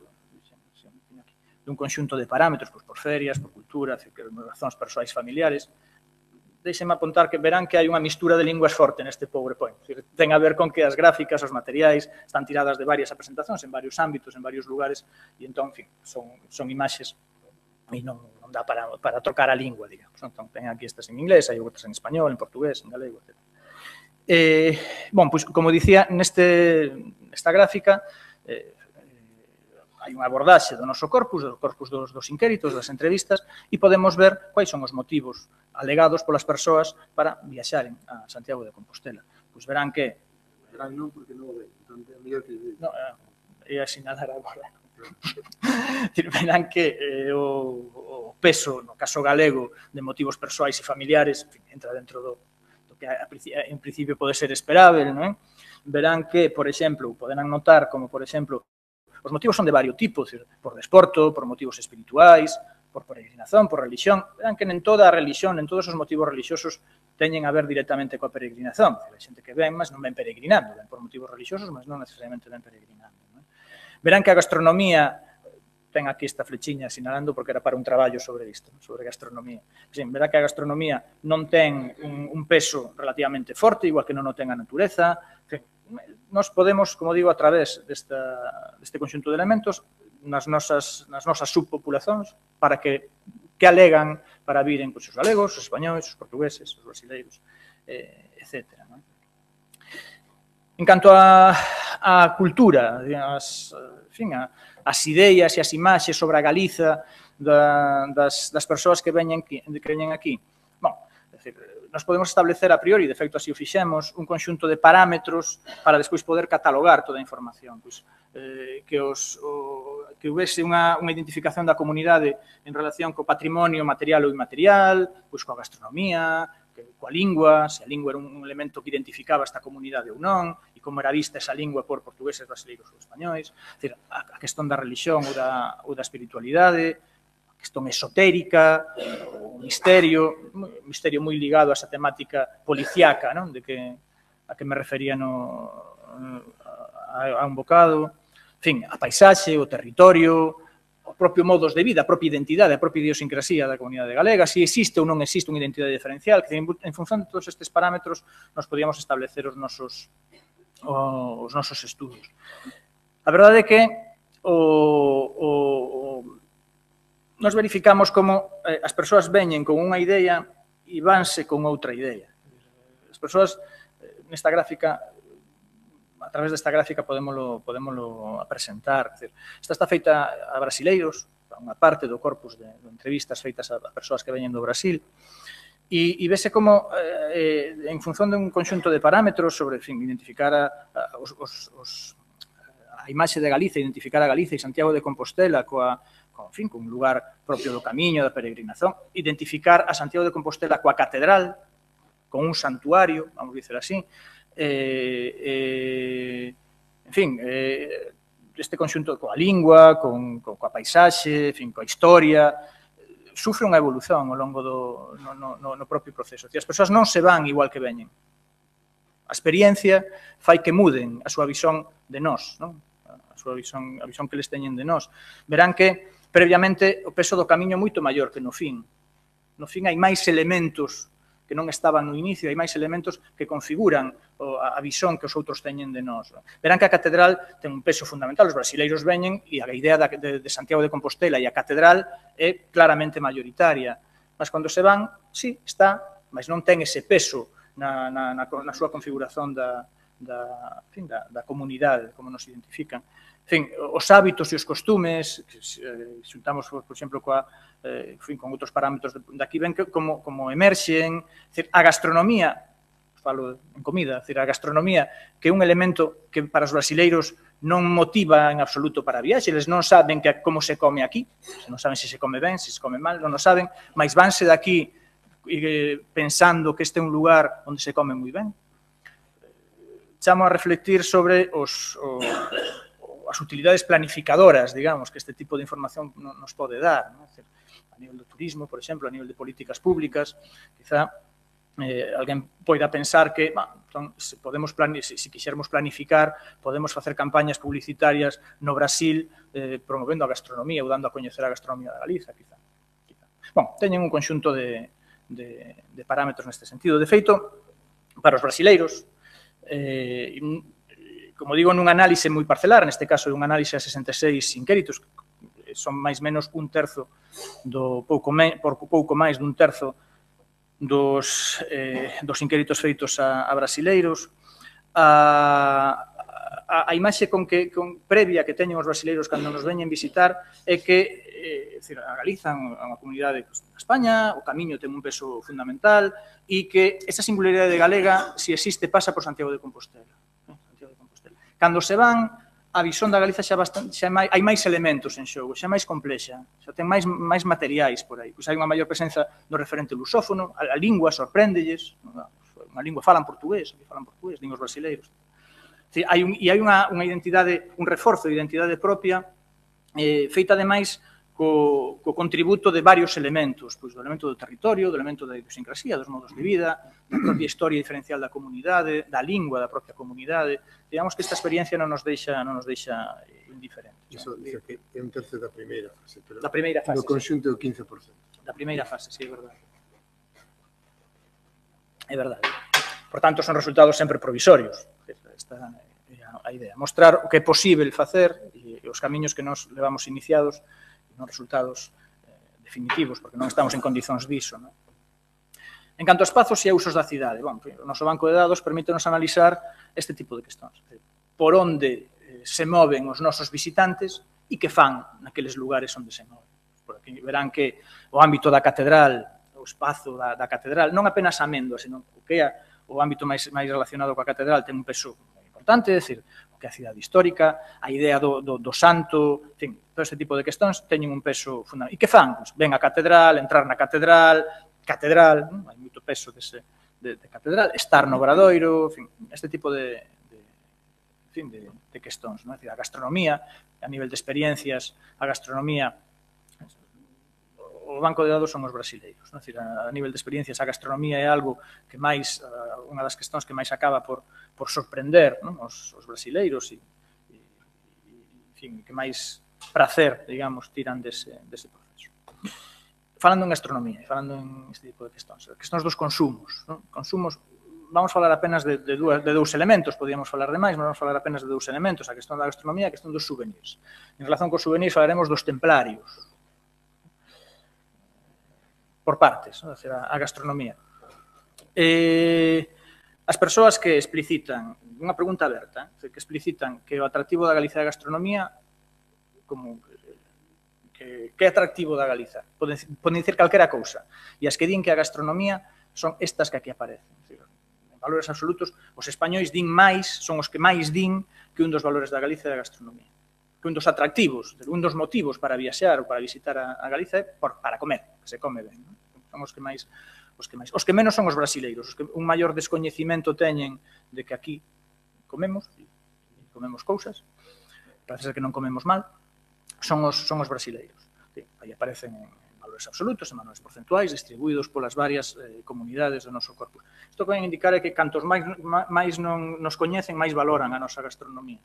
un conxunto de parámetros pois, por ferias, por cultura, por razóns persoais familiares. Deixenme apuntar que verán que hai unha mistura de linguas forte neste PowerPoint. Ten a ver con que as gráficas, os materiais, están tiradas de varias presentacións en varios ámbitos, en varios lugares, e entón, en fin, son, son imaxes e non, non dá para, para trocar a lingua, digamos. Entón, ten aquí estas en inglés, hai outras en español, en portugués, en galego, etcétera. Eh, bon, pois, como dicía, neste, nesta gráfica, eh, hai unha abordaxe do noso corpus, do corpus dos, dos inquéritos, das entrevistas, e podemos ver quais son os motivos alegados polas persoas para viaxaren a Santiago de Compostela. Pois verán que... Non, porque non o ve. No, eh, ia sinalar agora. Verán que eh, o, o peso, no caso galego, de motivos persoais e familiares, entra dentro do, do que a, a, en principio pode ser esperável, non? Verán que, por exemplo, poderán notar como, por exemplo, os motivos son de varios tipos, por desporto, por motivos espirituais, por peregrinación, por religión. Verán que en toda a religión, en todos os motivos religiosos, teñen a ver directamente coa peregrinación. A xente que ven, mas non ven peregrinando, ven por motivos religiosos, mas non necesariamente ven peregrinando. Non? Verán que a gastronomía, ten aquí esta flechiña sinalando porque era para un traballo sobre isto, sobre gastronomía. Sí, verá que a gastronomía non ten un, un peso relativamente forte, igual que non o ten a natureza. Nos podemos, como digo, a través desta, deste conxunto de elementos, nas nosas, nas nosas subpopulacións, para que, que alegan para viren pois, os galegos, os españois, os portugueses, os brasileiros, eh, etcétera. Non? En canto a, a cultura, as, en fin, a, as ideas e as imaxes sobre a Galiza da, das, das persoas que veñen, que veñen aquí, bon, é dicir, nos podemos establecer a priori, de feito así o fixemos, un conxunto de parámetros para despois poder catalogar toda a información. Pois, eh, que, os, o, que houvese unha, unha identificación da comunidade en relación co patrimonio material ou inmaterial, pois coa gastronomía, que, coa lingua, se a lingua era un elemento que identificaba esta comunidade ou non, e como era vista esa lingua por portugueses, brasileiros ou españois, decir, a, a questón da religión ou da, ou da espiritualidade, questón esotérica, o misterio, un misterio moi ligado a esa temática policiaca, non? De que, a que me refería no, a, a un bocado, en fin, a paisaxe, o territorio, o propio modos de vida, a propia identidade, a propia idiosincrasía da comunidade galega, se existe ou non existe unha identidade diferencial, que en función de todos estes parámetros nos podíamos establecer os nosos, os nosos estudos. A verdade é que o, o, o nos verificamos como eh, as persoas veñen con unha idea e vanse con outra idea. As persoas, eh, nesta gráfica, a través desta gráfica podémoslo, podémoslo presentar. Decir, esta está feita a brasileiros, unha parte do corpus de, de entrevistas feitas a, a persoas que veñen do Brasil, e, e vese como, eh, en función de un conxunto de parámetros sobre, en fin, identificar a, a, os, os, os, a imaxe de Galiza, identificar a Galiza e Santiago de Compostela coa en fin, con un lugar propio do camiño, da peregrinación, identificar a Santiago de Compostela coa catedral, con un santuario, vamos dizer así, eh, eh, en fin, eh, este conxunto coa lingua, con, coa paisaxe, en fin, coa historia, sufre unha evolución ao longo do no, no, no propio proceso. As persoas non se van igual que veñen. A experiencia fai que muden a súa visón de nós, non? A súa visón, a visón que les teñen de nós. Verán que previamente o peso do camiño é moito maior que no fin. No fin hai máis elementos que non estaban no inicio, hai máis elementos que configuran a visón que os outros teñen de nós. Verán que a catedral ten un peso fundamental, os brasileiros veñen e a idea de Santiago de Compostela e a catedral é claramente mayoritaria. Mas cando se van, sí, está, mas non ten ese peso na, na, na, na súa configuración da, da, en fin, da, da comunidade, como nos identifican. En fin, os hábitos e os costumes, eh, xuntamos, por exemplo, coa, eh, en fin, con outros parámetros de aquí, ven que como, como emerxen, decir, a gastronomía, falo en comida, decir, a gastronomía, que é un elemento que para os brasileiros non motiva en absoluto para a viaxe, eles non saben que como se come aquí, non saben se se come ben, se se come mal, non o saben, mas vanse daqui eh, pensando que este é un lugar onde se come moi ben. Chamo a reflectir sobre os... os as utilidades planificadoras, digamos, que este tipo de información nos pode dar, ¿no? A nivel do turismo, por exemplo, a nivel de políticas públicas, quizá eh, alguén poida pensar que, bah, entón, se podemos plani se, se quixermos planificar, podemos facer campañas publicitarias no Brasil eh, promovendo a gastronomía ou dando a coñecer a gastronomía da Galiza, quizá. quizá. Bom, teñen un conxunto de, de, de parámetros neste sentido. De feito, para os brasileiros, eh, como digo, nun análise moi parcelar, neste caso é un análise a sesenta e seis inquéritos, son máis menos un terzo do pouco, me, por pouco máis dun terzo dos, eh, dos inquéritos feitos a, a brasileiros. A, a, a imaxe con que, con, previa que teñen os brasileiros cando nos veñen visitar é que eh, decir, a Galiza é unha comunidade pues, na España, o camiño ten un peso fundamental e que esa singularidade galega, se existe, pasa por Santiago de Compostela. Eh, Santiago de Compostela. Cando se van, a visión da Galiza xa, bastante, xa máis, hai máis elementos en xogo, xa máis complexa, xa ten máis, máis materiais por aí. Pois hai unha maior presenza do referente lusófono, a, a lingua sorpréndelles, unha lingua falan portugués, falan portugués, lingos brasileiros. Sí, hai un, e hai unha, unha identidade, un reforzo de identidade propia eh, feita ademais co, co contributo de varios elementos, pois do elemento do territorio, do elemento da idiosincrasía, dos modos de vida, da propia historia diferencial da comunidade, da lingua da propia comunidade. Digamos que esta experiencia non nos deixa, non nos deixa indiferentes. Iso dice que é un tercio da primeira fase, pero da primeira fase, do conxunto é o quince por cento. Da primeira fase, sí, é verdade. É verdade. Por tanto, son resultados sempre provisorios. Esta é a idea. Mostrar o que é posible facer e os camiños que nos levamos iniciados e non resultados eh, definitivos, porque non estamos en condicións diso. Non? En canto a espazos e a usos da cidade, bon, o noso banco de dados permítenos analizar este tipo de questões. Por onde eh, se moven os nosos visitantes e que fan naqueles lugares onde se moven. Por aquí verán que o ámbito da catedral, o espazo da, da catedral, non apenas a Amendoa, senón o que é o ámbito máis, máis relacionado coa catedral ten un peso importante, é dicir, o que é a cidade histórica, a idea do, do, do santo, en fin, todo este tipo de questões teñen un peso fundamental. E que fan? Pues, ven a catedral, entrar na catedral, catedral, non? Hai moito peso dese, de, de catedral, estar no Obradoiro, en fin, este tipo de, de, en fin, de, de questões, non? É dicir, a gastronomía, a nivel de experiencias, a gastronomía, o banco de dados son os brasileiros. Non? Dicir, a nivel de experiencias, a gastronomía é algo que máis, unha das questões que máis acaba por, por sorprender, non? Os, os brasileiros e, e, en fin, que máis prazer, digamos, tiran dese, dese proceso. Falando en gastronomía, falando en este tipo de questões, questões dos consumos. Non? Consumos, vamos falar apenas de, de, dúas, de dous elementos, podíamos falar de máis, mas vamos falar apenas de dous elementos, a questón da gastronomía e a questón dos souvenirs. En relación cos souvenirs falaremos dos templarios, por partes, ¿no? A gastronomía. Eh, as persoas que explicitan, unha pregunta aberta, que explicitan que o atractivo da Galiza é a gastronomía, como que, que é atractivo da Galiza, poden, poden dicir calquera cousa, e as que din que a gastronomía son estas que aquí aparecen. En valores absolutos, os españois din máis, son os que máis din que un dos valores da Galiza é a gastronomía. Que un dos atractivos, un dos motivos para viaxar ou para visitar a, a Galiza é por, para comer, que se come ben. Non? Son os que máis, os que máis. Os que menos son os brasileiros, os que un maior descoñecimento teñen de que aquí comemos, e comemos cousas, parece ser que non comemos mal, son os, son os brasileiros. Sí, aí aparecen en valores absolutos, en valores porcentuais, distribuídos polas varias eh, comunidades do noso corpus. Isto que vai indicar é que cantos máis, máis non nos coñecen, máis valoran a nosa gastronomía.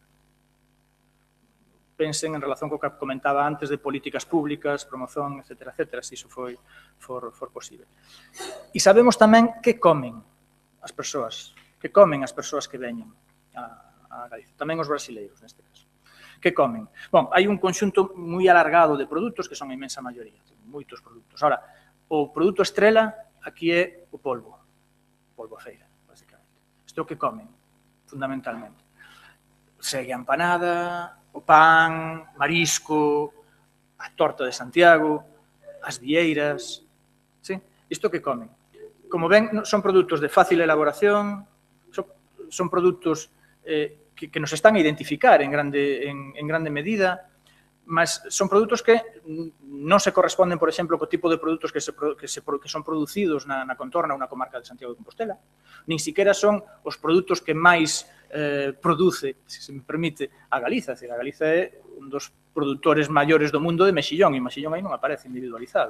Pensen en relación co que comentaba antes de políticas públicas, promoción, etcétera, etcétera, se iso foi for, for posible. E sabemos tamén que comen as persoas, que comen as persoas que veñen a, a Galiza, tamén os brasileiros neste caso. Que comen? Bom, hai un conxunto moi alargado de produtos que son a inmensa maioría, moitos produtos. Ahora, o produto estrela aquí é o polvo, polvo a feira, basicamente. Isto é o que comen, fundamentalmente. Segue a empanada, o pan, marisco, a torta de Santiago, as vieiras, sí? Isto que comen. Como ven, son produtos de fácil elaboración, son, son produtos eh, que, que nos están a identificar en grande, en, en grande medida, mas son produtos que non se corresponden, por exemplo, co tipo de produtos que, se, que, se, que son producidos na, na contorna ou na comarca de Santiago de Compostela. Nin siquiera son os produtos que máis eh, produce, se se me permite, a Galiza. Decir, a Galiza é un dos produtores maiores do mundo de mexillón, e o mexillón aí non aparece individualizado.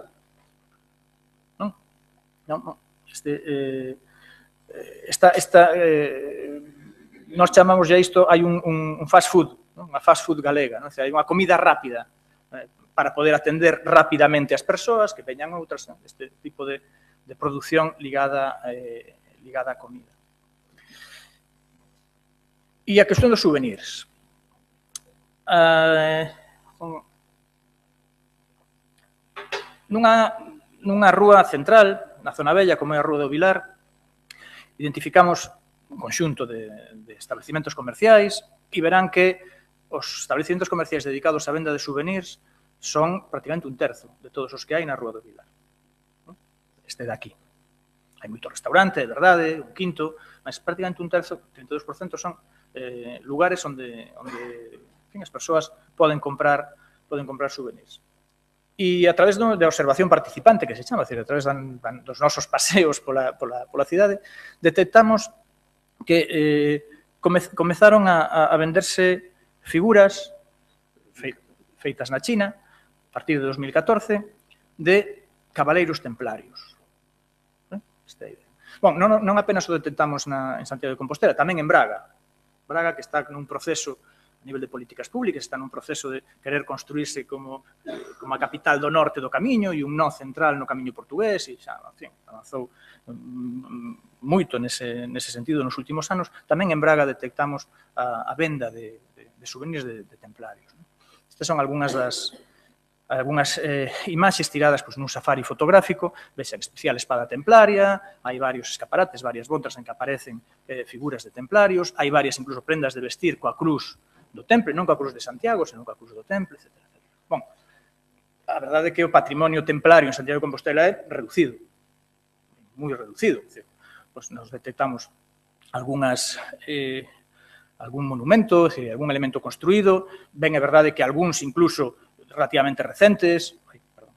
Non? Non, non. Este, eh, esta, esta, eh, nós chamamos ya isto, hai un, un, un fast food, non? Unha fast food galega, non? O sea, hai unha comida rápida eh, para poder atender rapidamente as persoas que veñan outras, non? Este tipo de, de produción ligada, eh, ligada á comida. E a questón dos souvenirs. Uh, nunha, nunha rúa central, na zona bella, como é a Rúa do Vilar, identificamos un conxunto de, de establecimentos comerciais e verán que os estabelecimentos comerciais dedicados á venda de souvenirs son prácticamente un terzo de todos os que hai na Rúa do Vilar. Este de aquí. Hai moito restaurante, é verdade, un quinto, mas prácticamente un terzo, trinta e dos por cento, son eh, lugares onde, onde en fin, as persoas poden comprar, poden comprar souvenirs. E a través da observación participante, que se chama, a través dos nosos paseos pola, pola, pola cidade, detectamos que eh, comezaron a, a venderse figuras feitas na China, a partir de dos mil catorce, de cabaleiros templarios. Esta idea. Bom, non, non apenas o detectamos na, en Santiago de Compostela, tamén en Braga. Braga, que está nun proceso a nivel de políticas públicas, está nun proceso de querer construirse como, como a capital do norte do camiño e un nó central no camiño portugués, e xa, en fin, avanzou moito nese, nese sentido nos últimos anos. Tamén en Braga detectamos a, a venda de, de, de souvenirs de, de templarios. Estas son algunhas das algunhas eh, imaxes tiradas pois, nun safari fotográfico, vexan especial espada templaria, hai varios escaparates, varias bontras en que aparecen eh, figuras de templarios, hai varias incluso prendas de vestir coa cruz do Temple, non coa cruz de Santiago, senón coa cruz do Temple, etcétera, etcétera. Bom, a verdade é que o patrimonio templario en Santiago de Compostela é reducido, moi reducido. Pois nos detectamos algunhas, eh, algún monumento, decir, algún elemento construído, ben é verdade que algúns incluso relativamente recentes, ai, perdón,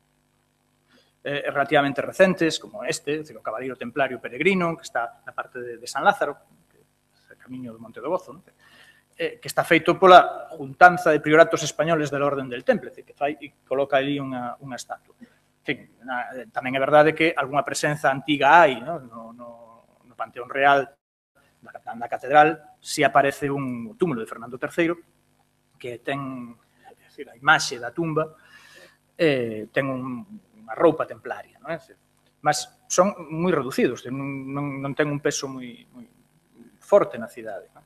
eh, relativamente recentes, como este, o Cabaleiro Templario Peregrino, que está na parte de, de San Lázaro, que é o camiño do Monte do Gozo, non? Eh, que está feito pola juntanza de prioratos españoles da Orden del Temple, que fai e coloca ali unha, unha estatua. En fin, na, tamén é verdade que algunha presenza antiga hai, no, no, no, no Panteón Real da, da Catedral, si aparece un túmulo de Fernando terceiro, que ten a imaxe da tumba, eh, ten un, unha roupa templaria, non é? Mas son moi reducidos, non, non, non ten un peso moi, moi forte na cidade. Non?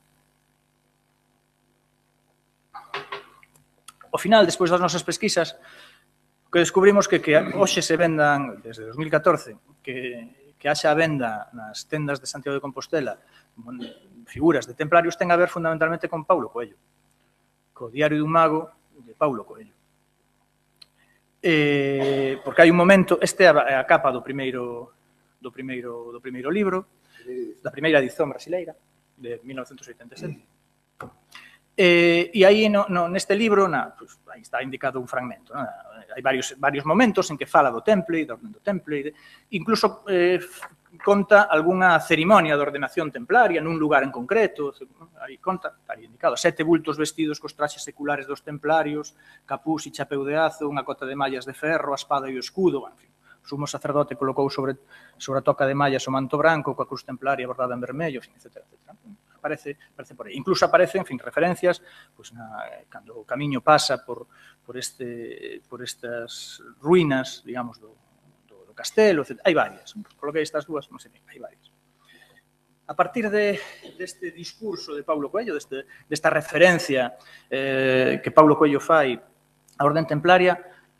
Ao final, despois das nosas pesquisas, que descubrimos que, que hoxe se vendan, desde dos mil catorce, que, que haxa a venda nas tendas de Santiago de Compostela figuras de templarios, ten a ver fundamentalmente con Paulo Coelho, co Diario dun Mago de Paulo Coelho. Eh, porque hai un momento, este é a capa do primeiro, do primeiro, do primeiro libro, da primeira edición brasileira, de mil novecentos oitenta e sete. Eh, e aí, no, no, neste libro, na, pues, aí está indicado un fragmento. ¿No? Hai varios, varios momentos en que fala do Temple, da orden do Temple, de, incluso eh, conta algunha cerimonia de ordenación templaria nun lugar en concreto, aí conta, está aí indicado, sete bultos vestidos cos traxes seculares dos templarios, capús e chapeu de azo, unha cota de mallas de ferro, a espada e o escudo, en fin. O sumo sacerdote colocou sobre, sobre a toca de mallas o manto branco coa cruz templaria bordada en vermello, en fin, etcétera, etcétera. Aparece, aparece por aí. Incluso aparecen, en fin, referencias, pues, na, cando o camiño pasa por, por, este, por estas ruínas, digamos, do, do, do castelo, etcétera. Hai varias. Coloquei estas dúas, non sei, hai varias. A partir de, deste discurso de Paulo Coelho, deste, desta referencia eh, que Paulo Coelho fai á orden templaria,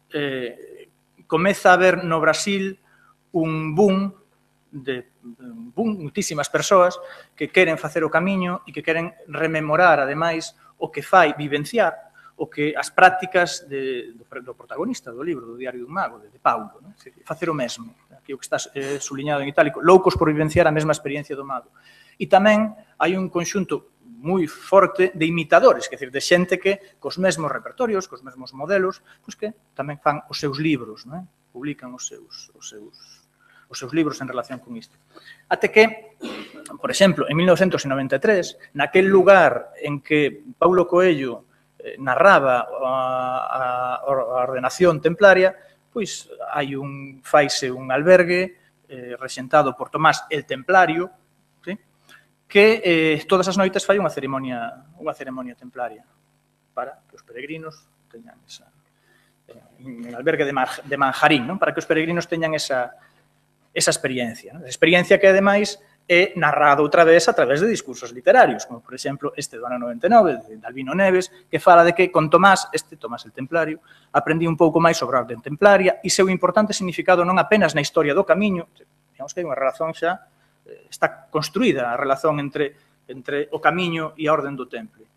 eh, comeza a haber no Brasil un boom de boom, muitísimas persoas que queren facer o camiño e que queren rememorar, ademais, o que fai, vivenciar, o que as prácticas de, do, do protagonista do libro, do Diario dun Mago, de, de Paulo, ¿no? Facer o mesmo. Aquí o que está eh, suliñado en itálico, loucos por vivenciar a mesma experiencia do mago. E tamén hai un conxunto moi forte de imitadores, que decir, de xente que, cos mesmos repertorios, cos mesmos modelos, pois que tamén fan os seus libros, ¿no? Publican os seus, os seus os seus libros en relación con isto. Até que, por exemplo, en mil novecentos noventa e tres, naquel lugar en que Paulo Coelho eh, narraba a, a, a ordenación templaria, pois hai un, faise un albergue eh, rexentado por Tomás el Templario, ¿sí? Que eh, todas as noites fai unha ceremonia, unha ceremonia templaria para que os peregrinos teñan esa... Eh, un albergue de, mar, de Manjarín, ¿no? Para que os peregrinos teñan esa... esa experiencia. ¿No? Experiencia que, ademais, é narrado outra vez a través de discursos literarios, como, por exemplo, este do ano noventa e nove, de Albino Neves, que fala de que con Tomás, este Tomás el Templario, aprendí un pouco máis sobre a orden templaria e seu importante significado non apenas na historia do camiño, digamos que hai unha relación xa, está construída a relación entre, entre o camiño e a orden do Temple.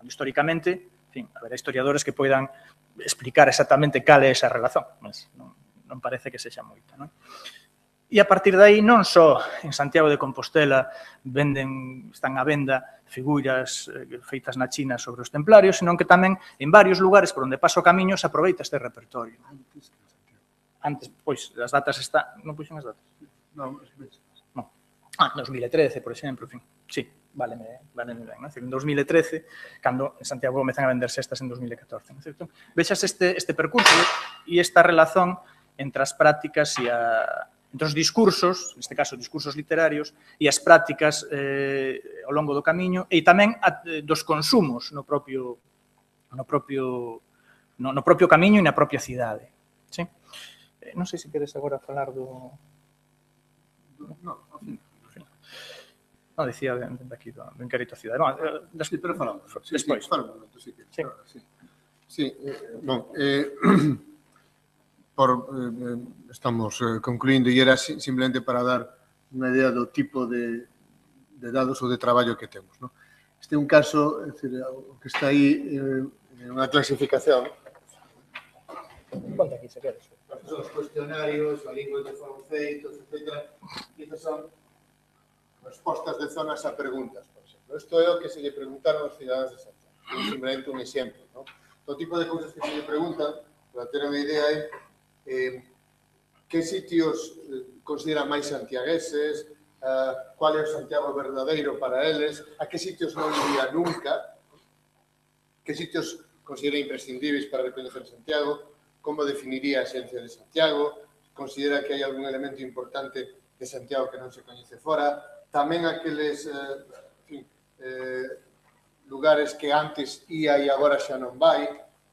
Históricamente, en fin, haberá historiadores que poidan explicar exactamente cal é esa relación, mas non, non parece que sexa moita, non? E a partir de aí, non só en Santiago de Compostela venden, están á venda figuras feitas na China sobre os templarios, senón que tamén en varios lugares por onde pasa o camiño se aproveita este repertorio. Antes, pois, as datas está... Non puxen as datas? Non, non. Ah, dos mil e trece, por exemplo, en fin. Sí, váleme, váleme ben, non? En dos mil e trece, cando en Santiago comezan a venderse estas en dos mil e catorce, non é certo? Vexas este, este percurso e esta relación entre as prácticas e a... entre os discursos, neste caso discursos literarios, e as prácticas eh, ao longo do camiño, e tamén a, dos consumos no propio no propio no, no propio camiño e na propia cidade. Sí? Eh, non sei se queres agora falar do... Non, ao fin. Non, dicía de, de aquí, do, do Inquérito a Cidade. Non, eh, des... Sí, pero falamos. Sí, Despois. Sí, fala un momento, sí. Sí. Sí, sí eh, bon, eh, por, eh, estamos eh, concluindo e era simplemente para dar unha idea do tipo de, de dados ou de traballo que temos. ¿No? Este é un caso, é dicir, o que está aí eh, unha clasificación. Conta aquí, se queres. Son os cuestionarios, a lingua que foron feitos, etcétera. E estes son respostas de zonas a preguntas, por exemplo. Isto é o que se lle preguntaron aos cidadáns de Santiago. É simplemente un exemplo. ¿No? Todo tipo de cousas que se lle preguntan, para ter unha idea, é eh, que sitios eh, consideran máis santiagueses, eh, cual é o Santiago verdadeiro para eles, a que sitios non iría nunca, que sitios considera imprescindibles para recoñecer Santiago, como definiría a esencia de Santiago, considera que hai algún elemento importante de Santiago que non se coñece fora, tamén aqueles eh, en fin, eh, lugares que antes ia e agora xa non vai,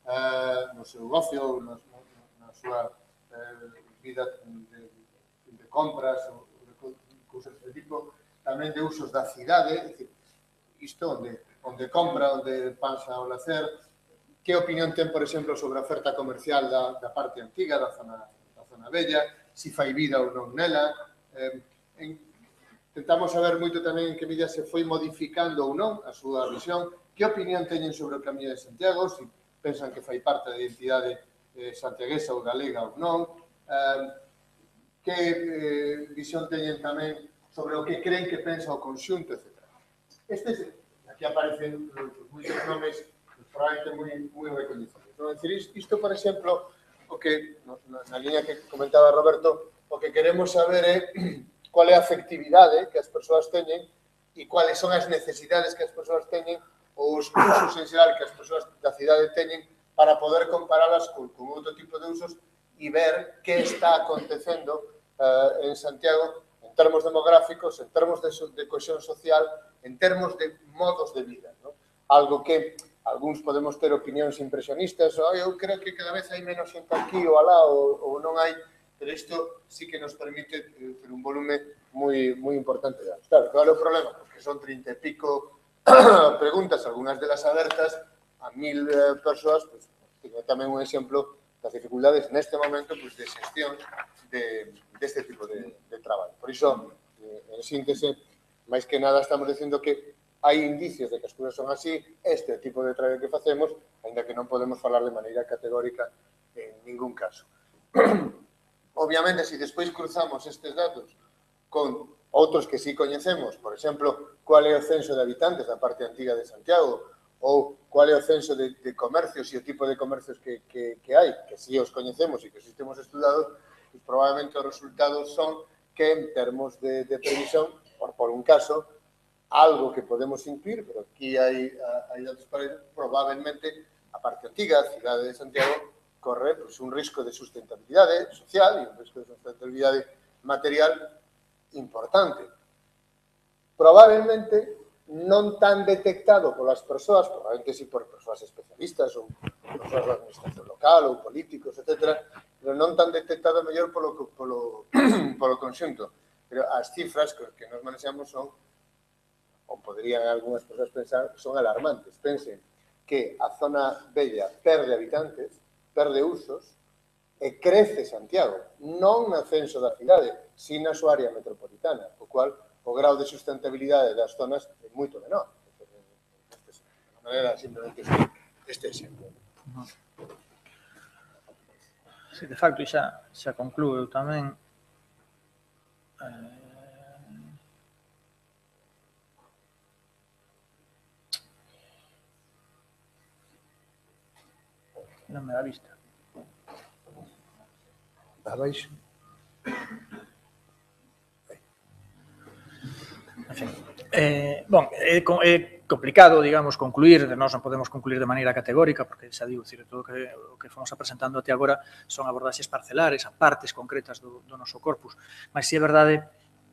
eh, no seu ocio, na, na súa eh, vida de, de compras ou de cousas deste tipo, tamén de usos da cidade, é dicir, isto onde, onde compra, onde pasa ao lacer, que opinión ten, por exemplo, sobre a oferta comercial da, da parte antiga, da zona, da zona bella, si fai vida ou non nela. Eh, en, tentamos saber moito tamén en que medida se foi modificando ou non a súa visión, que opinión teñen sobre o Camiño de Santiago, si pensan que fai parte da identidade eh, santiaguesa ou galega ou non, eh, que eh, visión teñen tamén sobre o que creen que pensa o conxunto, etcétera. Estes, aquí aparecen moitos nomes probablemente moi, moi recoñecidos. Non? Decir, isto, por exemplo, o que, na, na línea que comentaba Roberto, o que queremos saber é cual é a afectividade que as persoas teñen e cuáles son as necesidades que as persoas teñen ou os usos en xeral que as persoas da cidade teñen para poder comparalas con, con outro tipo de usos e ver que está acontecendo uh, en Santiago en termos demográficos, en termos de, de cohesión social, en termos de modos de vida. ¿No? Algo que algúns podemos ter opinións impresionistas, oh, eu creo que cada vez hai menos xente aquí ou alá, ou, ou non hai, pero isto sí que nos permite ter un volume moi, moi importante de datos. Claro, claro, o problema, porque son trinta e pico preguntas, algunhas delas abertas, a mil eh, persoas, pues, teño tamén un exemplo das dificultades neste momento pues, de xestión de, deste tipo de, de traballo. Por iso, eh, en síntese, máis que nada estamos dicindo que hai indicios de que as cousas son así, este tipo de traballo que facemos, ainda que non podemos falar de maneira categórica en ningún caso. Obviamente, se despois cruzamos estes datos con outros que sí coñecemos, por exemplo, cual é o censo de habitantes da parte antiga de Santiago, ou cual é o censo de, de comercios e o tipo de comercios que, que, que hai, que sí os coñecemos e que sí temos estudados, pues, probablemente os resultados son que en termos de, de previsión, por, por un caso, algo que podemos incluir, pero aquí hai, hai datos para ir, probablemente a parte antiga, a cidade de Santiago, corre pues, un risco de sustentabilidade social e un risco de sustentabilidade material importante. Probablemente non tan detectado polas persoas, probablemente sí por persoas especialistas ou persoas da administración local ou políticos, etcétera, pero non tan detectado mellor polo, polo, polo conxunto. Pero as cifras que nos manexamos son, ou poderían algunhas persoas pensar, son alarmantes. Pensen que a zona bella perde habitantes, perde usos, e crece Santiago, non no censo da cidade, sin na súa área metropolitana, o cual o grau de sustentabilidade das zonas é moito menor. Era simplemente este exemplo. Sí, de facto, xa, xa concluo tamén. Eh, non me dá vista. Abaixo. En fin. Eh, bon, é, é complicado, digamos, concluir, nós non podemos concluir de maneira categórica, porque xa digo, decir, todo o que, o que fomos apresentando até agora son abordaxes parcelares, a partes concretas do, do noso corpus, mas si é verdade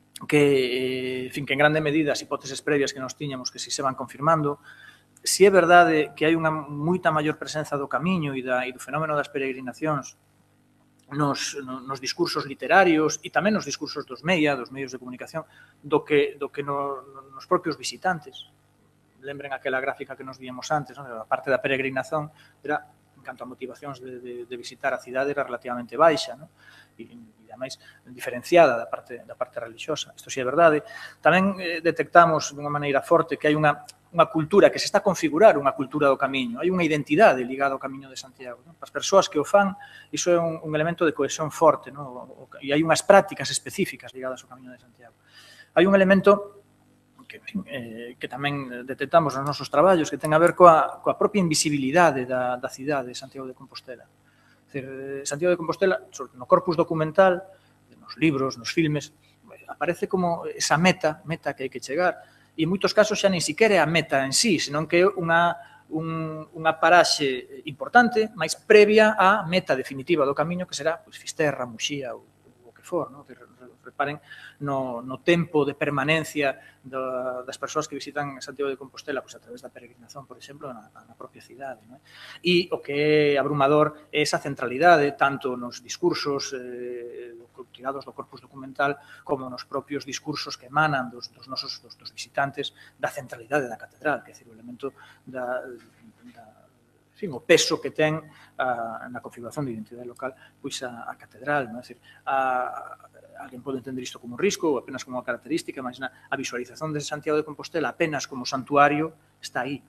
que, en fin, que en grande medida as hipóteses previas que nos tiñamos, que si se van confirmando, si é verdade que hai unha moita maior presenza do camiño e, da, e do fenómeno das peregrinacións nos, nos discursos literarios e tamén nos discursos dos media, dos medios de comunicación, do que, do que no, nos propios visitantes. Lembren aquela gráfica que nos víamos antes, non? A parte da peregrinación era, en canto a motivacións de, de, de visitar a cidade, era relativamente baixa, non? E, e ademais diferenciada da parte, da parte religiosa. Isto si é verdade. Tamén eh, detectamos dunha maneira forte que hai unha unha cultura que se está a configurar, unha cultura do camiño. Hai unha identidade ligada ao Camiño de Santiago. Non? As persoas que o fan, iso é un, un elemento de cohesión forte, non? E hai unhas prácticas específicas ligadas ao Camiño de Santiago. Hai un elemento que, eh, que tamén detectamos nos nosos traballos, que ten a ver coa, coa propia invisibilidade da, da cidade de Santiago de Compostela. É dicir, Santiago de Compostela, no corpus documental, nos libros, nos filmes, aparece como esa meta, meta que hai que chegar. E en moitos casos xa nin siquiera é a meta en sí, senón que é unha, un, unha paraxe importante, máis previa á meta definitiva do camiño, que será pois, Fisterra, Muxía ou o que for. Non? Reparen no, no tempo de permanencia da, das persoas que visitan Santiago de Compostela pois, a través da peregrinación, por exemplo, na, na propia cidade. Non? E o que é abrumador é esa centralidade, tanto nos discursos eh, tirados do corpus documental, como nos propios discursos que emanan dos, dos nosos dos, dos visitantes da centralidade da catedral, que é o elemento da, da en fin, o peso que ten a, na configuración de identidade local pois a, a catedral. Non? É dicir, a, alguén pode entender isto como un risco ou apenas como unha característica, mas na, a visualización de Santiago de Compostela apenas como santuario está aí.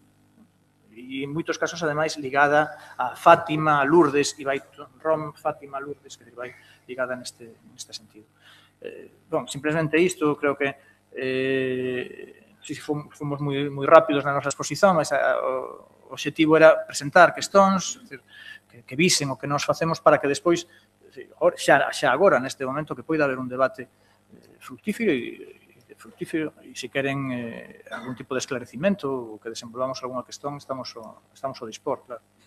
E en moitos casos, ademais, ligada a Fátima, a Lourdes, e vai Rom, Fátima, Lourdes, que vai ligada neste, neste sentido. Eh, bon, simplemente isto, creo que eh, si fomos, fomos moi, moi rápidos na nosa exposición, mas a, o, o objetivo era presentar questões, decir, que, que visen o que nos facemos para que despois, xa, xa agora, neste momento, que poida haber un debate eh, fructífero e fructífero e se queren eh, algún tipo de esclarecimento ou que desenvolvamos algunha cuestión, estamos ao, estamos ao dispor, claro.